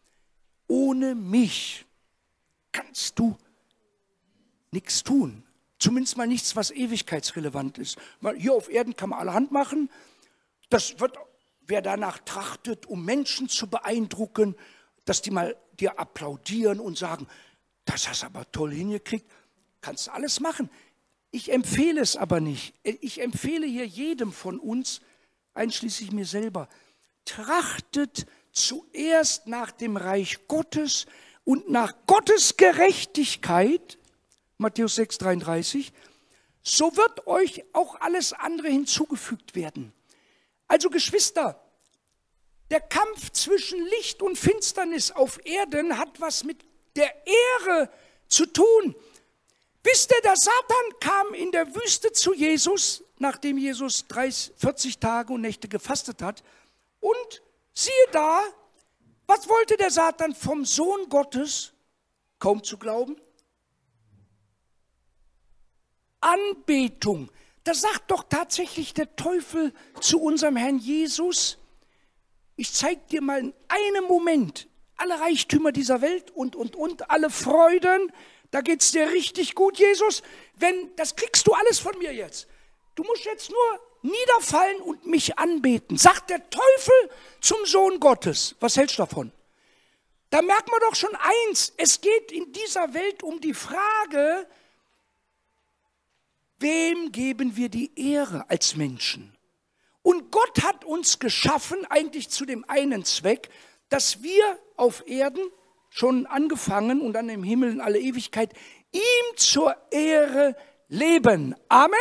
Ohne mich kannst du nichts tun. Zumindest mal nichts, was ewigkeitsrelevant ist. Weil hier auf Erden kann man allerhand machen. Das wird, wer danach trachtet, um Menschen zu beeindrucken, dass die mal dir applaudieren und sagen, das hast du aber toll hingekriegt, kannst du alles machen. Ich empfehle es aber nicht. Ich empfehle hier jedem von uns, einschließlich mir selber, trachtet zuerst nach dem Reich Gottes und nach Gottes Gerechtigkeit, Matthäus 6,33, so wird euch auch alles andere hinzugefügt werden. Also Geschwister, der Kampf zwischen Licht und Finsternis auf Erden hat was mit der Ehre zu tun. Wisst ihr, der Satan kam in der Wüste zu Jesus, nachdem Jesus 40 Tage und Nächte gefastet hat. Und siehe da, was wollte der Satan vom Sohn Gottes? Kaum zu glauben. Anbetung. Da sagt doch tatsächlich der Teufel zu unserem Herrn Jesus, ich zeige dir mal in einem Moment alle Reichtümer dieser Welt und alle Freuden, da geht es dir richtig gut, Jesus. Das kriegst du alles von mir jetzt. Du musst jetzt nur niederfallen und mich anbeten. Sagt der Teufel zum Sohn Gottes. Was hältst du davon? Da merkt man doch schon eins, es geht in dieser Welt um die Frage, wem geben wir die Ehre als Menschen? Und Gott hat uns geschaffen, eigentlich zu dem einen Zweck, dass wir auf Erden, schon angefangen und dann im Himmel in alle Ewigkeit, ihm zur Ehre leben. Amen.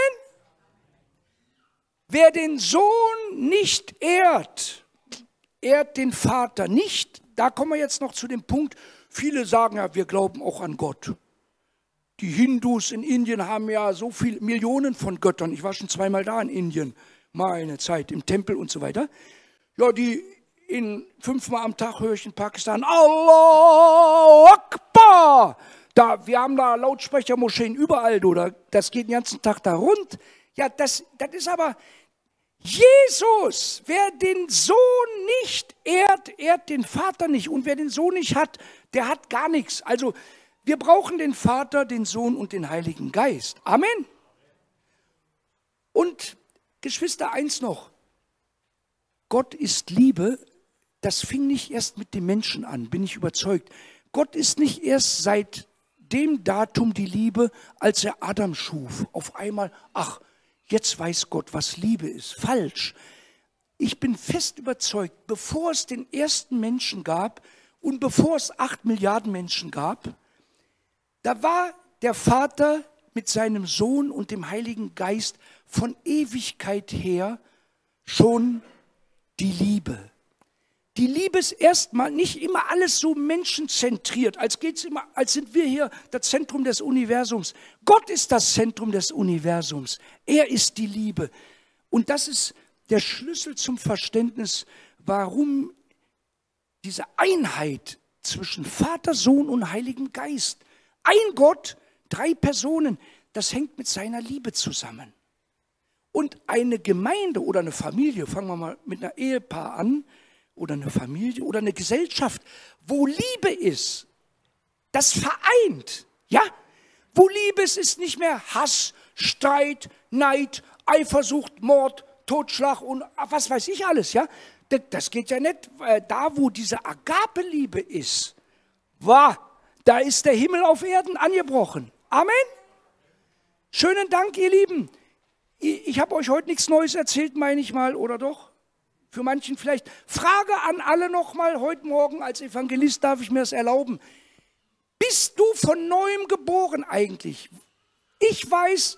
Wer den Sohn nicht ehrt, ehrt den Vater nicht. Da kommen wir jetzt noch zu dem Punkt, viele sagen ja, wir glauben auch an Gott. Die Hindus in Indien haben ja so viele Millionen von Göttern. Ich war schon zweimal da in Indien, meine Zeit im Tempel und so weiter. Ja, die 5-mal am Tag höre ich in Pakistan Allahu Akbar. Wir haben da Lautsprechermoscheen überall, oder? Das geht den ganzen Tag da rund. Ja, das ist aber Jesus. Wer den Sohn nicht ehrt, ehrt den Vater nicht. Und wer den Sohn nicht hat, der hat gar nichts. Also wir brauchen den Vater, den Sohn und den Heiligen Geist. Amen. Und Geschwister, eins noch. Gott ist Liebe. Das fing nicht erst mit dem Menschen an, bin ich überzeugt. Gott ist nicht erst seit dem Datum die Liebe, als er Adam schuf. Auf einmal, ach, jetzt weiß Gott, was Liebe ist. Falsch. Ich bin fest überzeugt, bevor es den ersten Menschen gab und bevor es 8 Milliarden Menschen gab, da war der Vater mit seinem Sohn und dem Heiligen Geist von Ewigkeit her schon die Liebe. Die Liebe ist erstmal nicht immer alles so menschenzentriert, als sind wir hier das Zentrum des Universums. Gott ist das Zentrum des Universums. Er ist die Liebe. Und das ist der Schlüssel zum Verständnis, warum diese Einheit zwischen Vater, Sohn und Heiligem Geist, ein Gott, 3 Personen, das hängt mit seiner Liebe zusammen. Und eine Gemeinde oder eine Familie, fangen wir mal mit einer Ehepaar an, oder eine Familie oder eine Gesellschaft, wo Liebe ist, das vereint, ja? Wo Liebe ist nicht mehr Hass, Streit, Neid, Eifersucht, Mord, Totschlag und was weiß ich alles, ja? Das geht ja nicht, da wo diese Agape-Liebe ist, da ist der Himmel auf Erden angebrochen. Amen? Schönen Dank, ihr Lieben. Ich habe euch heute nichts Neues erzählt, meine ich mal, oder doch? Für manchen vielleicht. Frage an alle nochmal heute Morgen, als Evangelist darf ich mir das erlauben. Bist du von Neuem geboren eigentlich? Ich weiß,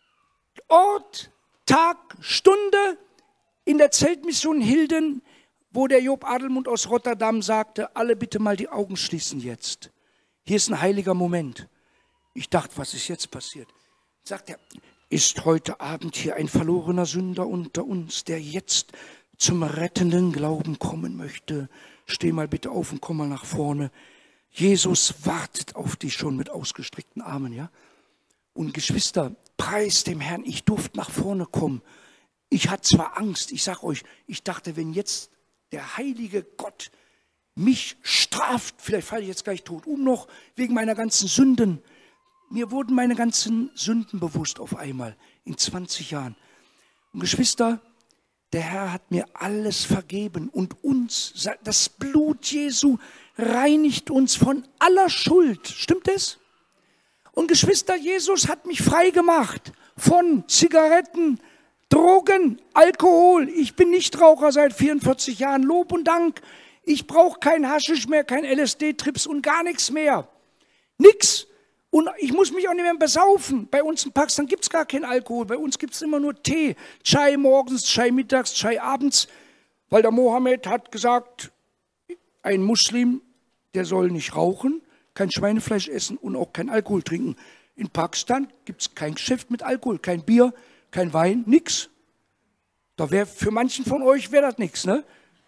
Ort, Tag, Stunde in der Zeltmission Hilden, wo der Job Adelmund aus Rotterdam sagte, alle bitte mal die Augen schließen jetzt. Hier ist ein heiliger Moment. Ich dachte, was ist jetzt passiert? Sagt er, ist heute Abend hier ein verlorener Sünder unter uns, der jetzt zum rettenden Glauben kommen möchte. Steh mal bitte auf und komm mal nach vorne. Jesus wartet auf dich schon mit ausgestreckten Armen, ja? Und Geschwister, preis dem Herrn, ich durfte nach vorne kommen. Ich hatte zwar Angst, ich sag euch, ich dachte, wenn jetzt der heilige Gott mich straft, vielleicht falle ich jetzt gleich tot noch wegen meiner ganzen Sünden. Mir wurden meine ganzen Sünden bewusst auf einmal in 20 Jahren. Und Geschwister, der Herr hat mir alles vergeben und uns, das Blut Jesu reinigt uns von aller Schuld. Stimmt es? Und Geschwister, Jesus hat mich frei gemacht von Zigaretten, Drogen, Alkohol. Ich bin Nichtraucher seit 44 Jahren. Lob und Dank. Ich brauche kein Haschisch mehr, kein LSD-Trips und gar nichts mehr. Nix. Und ich muss mich auch nicht mehr besaufen. Bei uns in Pakistan gibt es gar keinen Alkohol. Bei uns gibt es immer nur Tee. Chai morgens, Chai mittags, Chai abends. Weil der Mohammed hat gesagt, ein Muslim, der soll nicht rauchen, kein Schweinefleisch essen und auch kein Alkohol trinken. In Pakistan gibt es kein Geschäft mit Alkohol, kein Bier, kein Wein, nix. Da wäre für manchen von euch wäre das nichts, ne?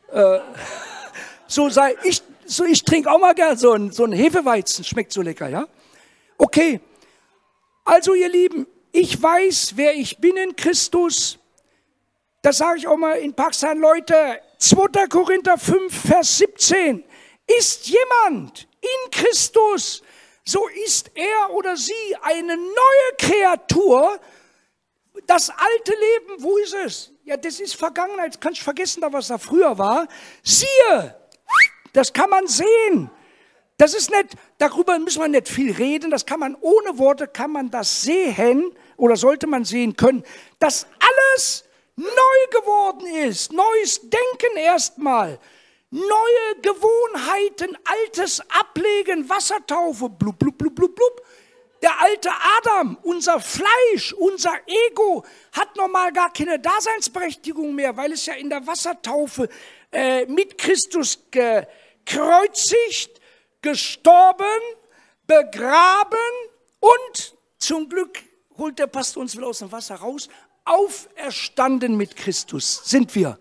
Ich trinke auch mal gern so ein Hefeweizen, schmeckt so lecker, ja? Okay, also ihr Lieben, ich weiß, wer ich bin in Christus. Das sage ich auch mal in Pakistan, Leute. 2. Korinther 5, Vers 17. Ist jemand in Christus, so ist er oder sie eine neue Kreatur. Das alte Leben, wo ist es? Ja, das ist Vergangenheit. Kannst du vergessen, was da früher war. Siehe, das kann man sehen. Das ist nicht, darüber müssen wir nicht viel reden, das kann man ohne Worte, kann man das sehen oder sollte man sehen können, dass alles neu geworden ist. Neues Denken erstmal. Neue Gewohnheiten, altes Ablegen, Wassertaufe, blub, blub, blub, blub, blub. Der alte Adam, unser Fleisch, unser Ego hat normal gar keine Daseinsberechtigung mehr, weil es ja in der Wassertaufe mit Christus gekreuzigt, gestorben, begraben und zum Glück holt der Pastor uns wieder aus dem Wasser raus, auferstanden mit Christus sind wir.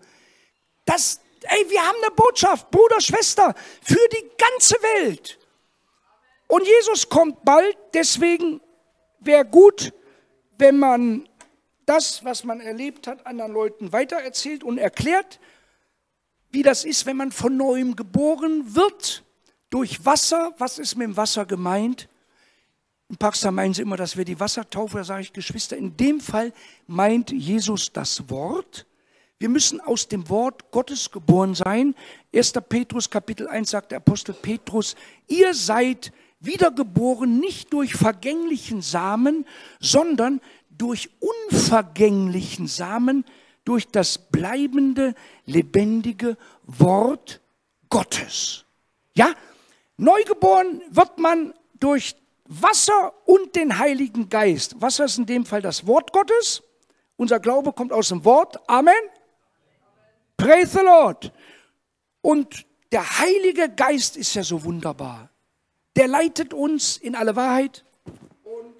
Wir haben eine Botschaft, Bruder, Schwester, für die ganze Welt. Und Jesus kommt bald, deswegen wäre gut, wenn man das, was man erlebt hat, anderen Leuten weitererzählt und erklärt, wie das ist, wenn man von Neuem geboren wird, durch Wasser. Was ist mit dem Wasser gemeint? In Pakistan meinen sie immer, das wäre die Wassertaufe. Da sage ich, Geschwister, in dem Fall meint Jesus das Wort. Wir müssen aus dem Wort Gottes geboren sein. 1. Petrus Kapitel 1 sagt der Apostel Petrus, ihr seid wiedergeboren nicht durch vergänglichen Samen, sondern durch unvergänglichen Samen, durch das bleibende, lebendige Wort Gottes. Ja, neugeboren wird man durch Wasser und den Heiligen Geist. Wasser ist in dem Fall das Wort Gottes. Unser Glaube kommt aus dem Wort. Amen. Praise the Lord. Und der Heilige Geist ist ja so wunderbar. Der leitet uns in alle Wahrheit und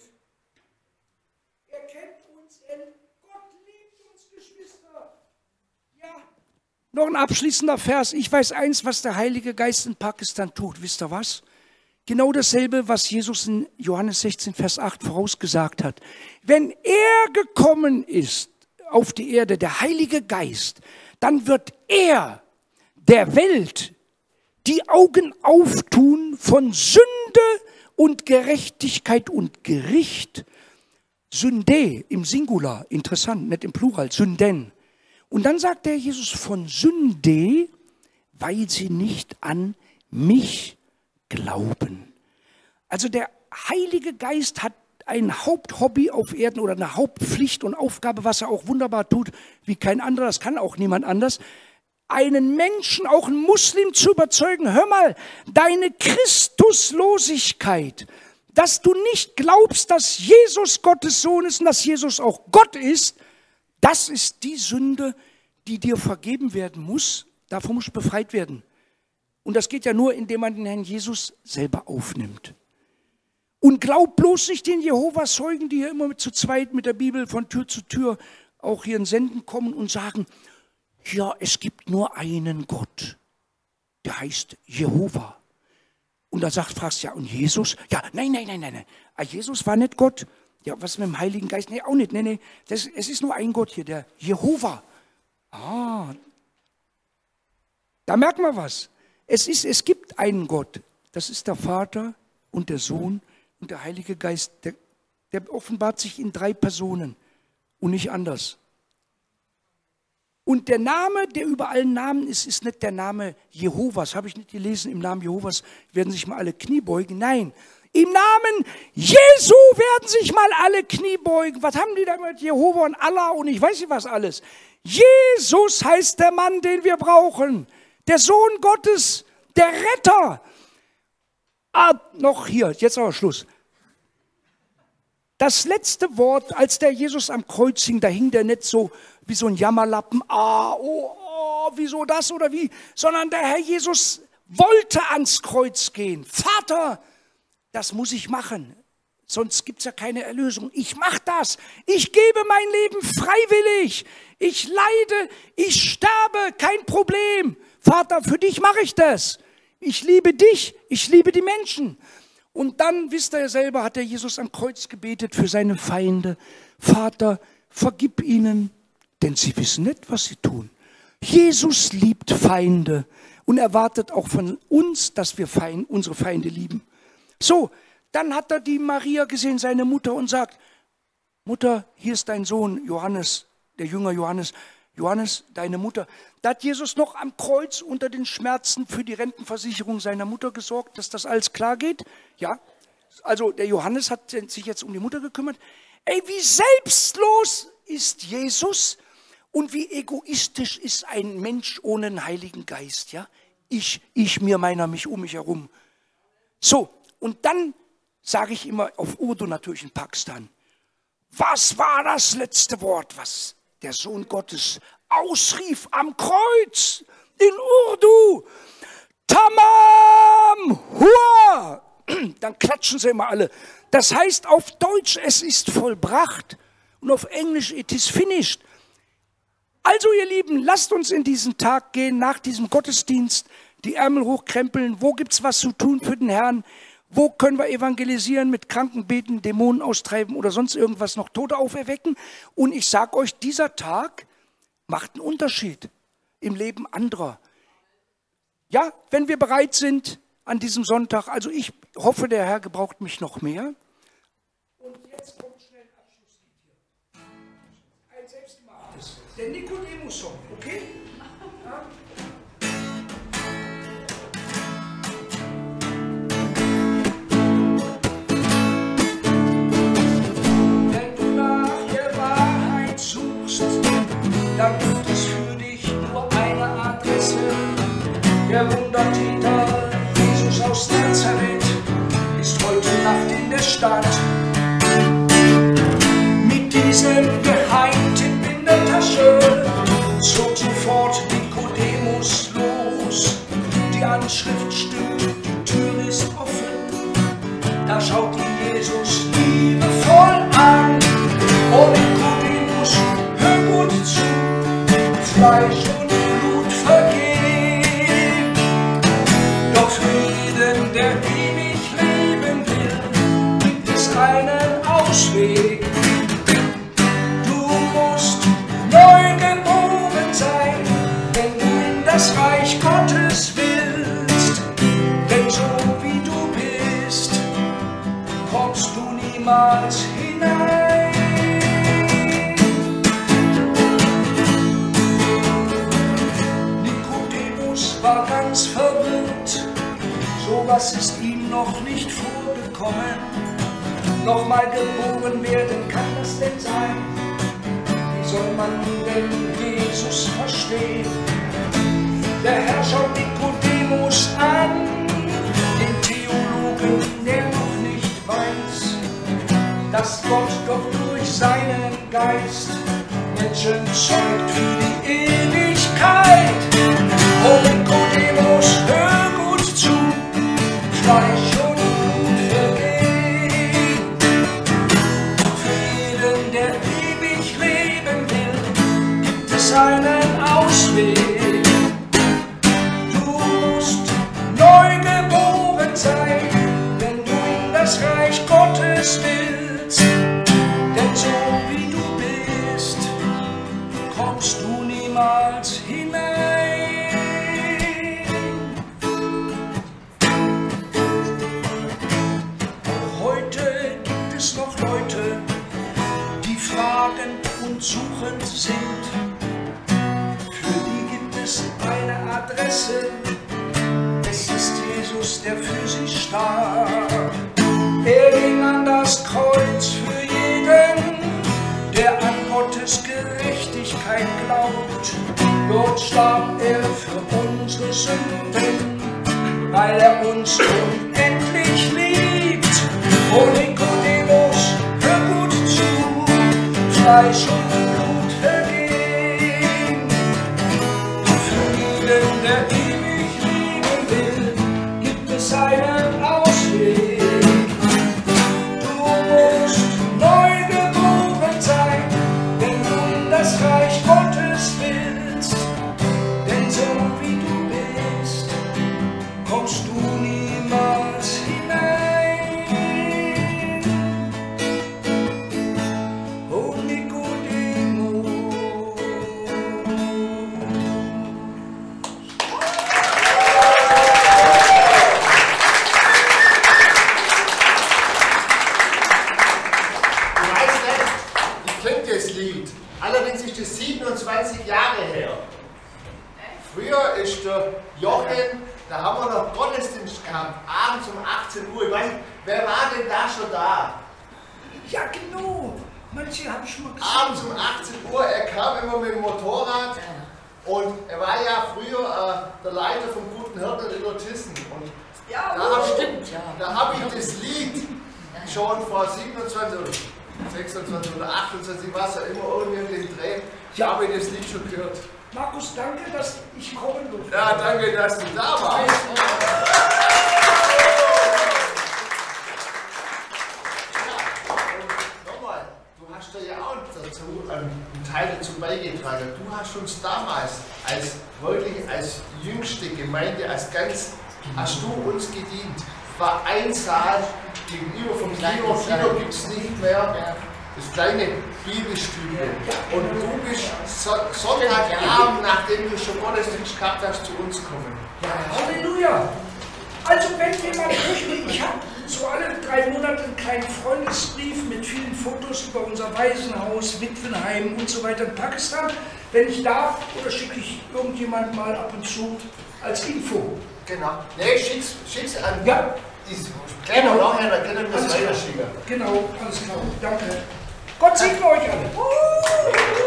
er kennt uns, Gott liebt uns, Geschwister. Ja. Noch ein abschließender Vers. Ich weiß eins, was der Heilige Geist in Pakistan tut. Wisst ihr was? Genau dasselbe, was Jesus in Johannes 16, Vers 8 vorausgesagt hat. Wenn er gekommen ist auf die Erde, der Heilige Geist, dann wird er der Welt die Augen auftun von Sünde und Gerechtigkeit und Gericht. Sünde im Singular, interessant, nicht im Plural, Sünden. Und dann sagt der Jesus von Sünde, weil sie nicht an mich glauben. Also der Heilige Geist hat ein Haupthobby auf Erden oder eine Hauptpflicht und Aufgabe, was er auch wunderbar tut, wie kein anderer, das kann auch niemand anders, einen Menschen, auch einen Muslim zu überzeugen, hör mal, deine Christuslosigkeit, dass du nicht glaubst, dass Jesus Gottes Sohn ist und dass Jesus auch Gott ist, das ist die Sünde, die dir vergeben werden muss, davon musst du befreit werden. Und das geht ja nur, indem man den Herrn Jesus selber aufnimmt. Und glaub bloß nicht den Jehovas Zeugen, die hier immer zu zweit mit der Bibel von Tür zu Tür auch hier in Senden kommen und sagen, ja, es gibt nur einen Gott, der heißt Jehova. Und da fragst du, ja, und Jesus? Ja, nein. Jesus war nicht Gott. Ja, was mit dem Heiligen Geist? Nee, auch nicht. Nee. Es ist nur ein Gott hier, der Jehova. Ah, da merkt man was. Es gibt einen Gott. Das ist der Vater und der Sohn und der Heilige Geist. Der offenbart sich in 3 Personen und nicht anders. Und der Name, der über allen Namen ist, ist nicht der Name Jehovas. Habe ich nicht gelesen, im Namen Jehovas werden sich mal alle Knie beugen. Nein, im Namen Jesu werden sich mal alle Knie beugen. Was haben die da mit Jehova und Allah und ich weiß nicht was alles. Jesus heißt der Mann, den wir brauchen. Der Sohn Gottes, der Retter. Noch hier, jetzt aber Schluss. Das letzte Wort, als der Jesus am Kreuz hing, da hing der nicht so wie so ein Jammerlappen, wieso das oder wie, sondern der Herr Jesus wollte ans Kreuz gehen. Vater, das muss ich machen, sonst gibt es ja keine Erlösung. Ich mache das, ich gebe mein Leben freiwillig, ich leide, ich sterbe, kein Problem. Vater, für dich mache ich das. Ich liebe dich, ich liebe die Menschen. Und dann, wisst ihr ja selber, hat der Jesus am Kreuz gebetet für seine Feinde. Vater, vergib ihnen, denn sie wissen nicht, was sie tun. Jesus liebt Feinde und erwartet auch von uns, dass wir unsere Feinde lieben. So, dann hat er die Maria gesehen, seine Mutter, und sagt, Mutter, hier ist dein Sohn Johannes, der Jünger Johannes. Johannes, deine Mutter. Da hat Jesus noch am Kreuz unter den Schmerzen für die Rentenversicherung seiner Mutter gesorgt, dass das alles klar geht. Ja, also der Johannes hat sich jetzt um die Mutter gekümmert. Ey, wie selbstlos ist Jesus? Und wie egoistisch ist ein Mensch ohne einen Heiligen Geist, ja? Ich, mir, meiner, mich, um mich herum. So, und dann sage ich immer auf Urdu natürlich in Pakistan, was war das letzte Wort, was der Sohn Gottes ausrief am Kreuz in Urdu? Tamam Hua! Dann klatschen sie immer alle. Das heißt auf Deutsch, es ist vollbracht. Und auf Englisch, it is finished. Also ihr Lieben, lasst uns in diesen Tag gehen, nach diesem Gottesdienst, die Ärmel hochkrempeln. Wo gibt es was zu tun für den Herrn? Wo können wir evangelisieren, mit Kranken beten, Dämonen austreiben oder sonst irgendwas, noch Tote auferwecken? Und ich sage euch, dieser Tag macht einen Unterschied im Leben anderer. Ja, wenn wir bereit sind an diesem Sonntag, also ich hoffe, der Herr gebraucht mich noch mehr. Und jetzt kommt schnell ein Abschlusslied hier. Ein selbstgemachtes. Der Nikodemus-Song, okay? Ja. Wenn du nach der Wahrheit suchst, dann gibt es für dich nur eine Adresse. Der Wundertäter Jesus aus Nazareth ist heute Nacht in der Stadt. Mit diesem Geheimtipp in der Tasche zog sofort Nikodemus los. Die Anschrift stimmt, die Tür ist offen. Da schaut ihn Jesus liebevoll an. Oh Nikodemus, hör gut zu, Fleisch und Blut vergeht. Doch für jeden, der ewig leben will, gibt es einen Ausweg. Du musst neu geboren sein, wenn du in das Reich Gottes willst. Denn so wie du bist, kommst du niemals hinein. Nikodemus war ganz verwirrt, sowas ist ihm noch nicht vorgekommen. Nochmal geboren werden, kann das denn sein? Wie soll man denn Jesus verstehen? Der Herr schaut Nikodemus an, den Theologen, der noch nicht weiß, dass Gott doch durch seinen Geist Menschen zeugt für die Ewigkeit. Oh Nikodemus, hör gut zu, Fleisch und Blut vergehen. Für jeden, der ewig leben will, gibt es einen Ausweg. Du musst neu geboren sein, wenn du in das Reich Gottes willst. Denn so wie du bist, kommst du niemals hinein. Auch heute gibt es noch Leute, die fragend und suchend sind. Für die gibt es eine Adresse. Es ist Jesus, der für sie starb. Er ging an das Kreuz für jeden, der an Gottes Gerechtigkeit glaubt. Dort starb er für unsere Sünden, weil er uns unendlich liebt. O Nikodemus, hör gut zu, Fleisch und Blut vergehen. Für jeden, der ewig lieben will, gibt es einen Ausweg. Du musst neu geboren sein, wenn du in das Reich Gottes willst. Denn so wie du bist, kommst du niemals hinein. Oh Nikodemus. Ich weiß nicht, ich kenne das Lied. Allerdings ist es 27 Jahre her. Früher ist der Jochen, da haben wir noch Gottesdienst gehabt, abends um 18 Uhr. Ich weiß nicht, wer war denn da schon da? Ja, genau. Manche habe ich schon mal gesehen. Abends um 18 Uhr, er kam immer mit dem Motorrad und er war ja früher der Leiter vom Guten Hirten in Lottissen. Und Ja, stimmt, ja. Da habe ich das Lied schon vor 27 oder 26 oder 28, was ja immer irgendwie in den Dreh, habe ich das Lied schon gehört. Markus, danke, dass ich kommen durfte. Ja, danke, dass du da warst. Da ja auch dazu einen Teil dazu beigetragen. Du hast uns damals als jüngste Gemeinde, hast du uns gedient. War ein Saal gegenüber vom Kino. Kino gibt es nicht mehr. Das kleine Bibelstübchen. Und du bist Sonntagabend, nachdem du schon Gottesdienst gehabt hast, zu uns gekommen. Ja, Halleluja! Also wenn jemand möchte, ich habe so alle 3 Monate einen kleinen Freundesbrief mit vielen Fotos über unser Waisenhaus, Witwenheim und so weiter in Pakistan. Wenn ich darf, oder schicke ich irgendjemand mal ab und zu als Info. Genau. Nee, schick's an. Ja. Genau, nachher, dann können wir es weiterschicken. Genau, alles klar. Danke. Gott segne euch alle.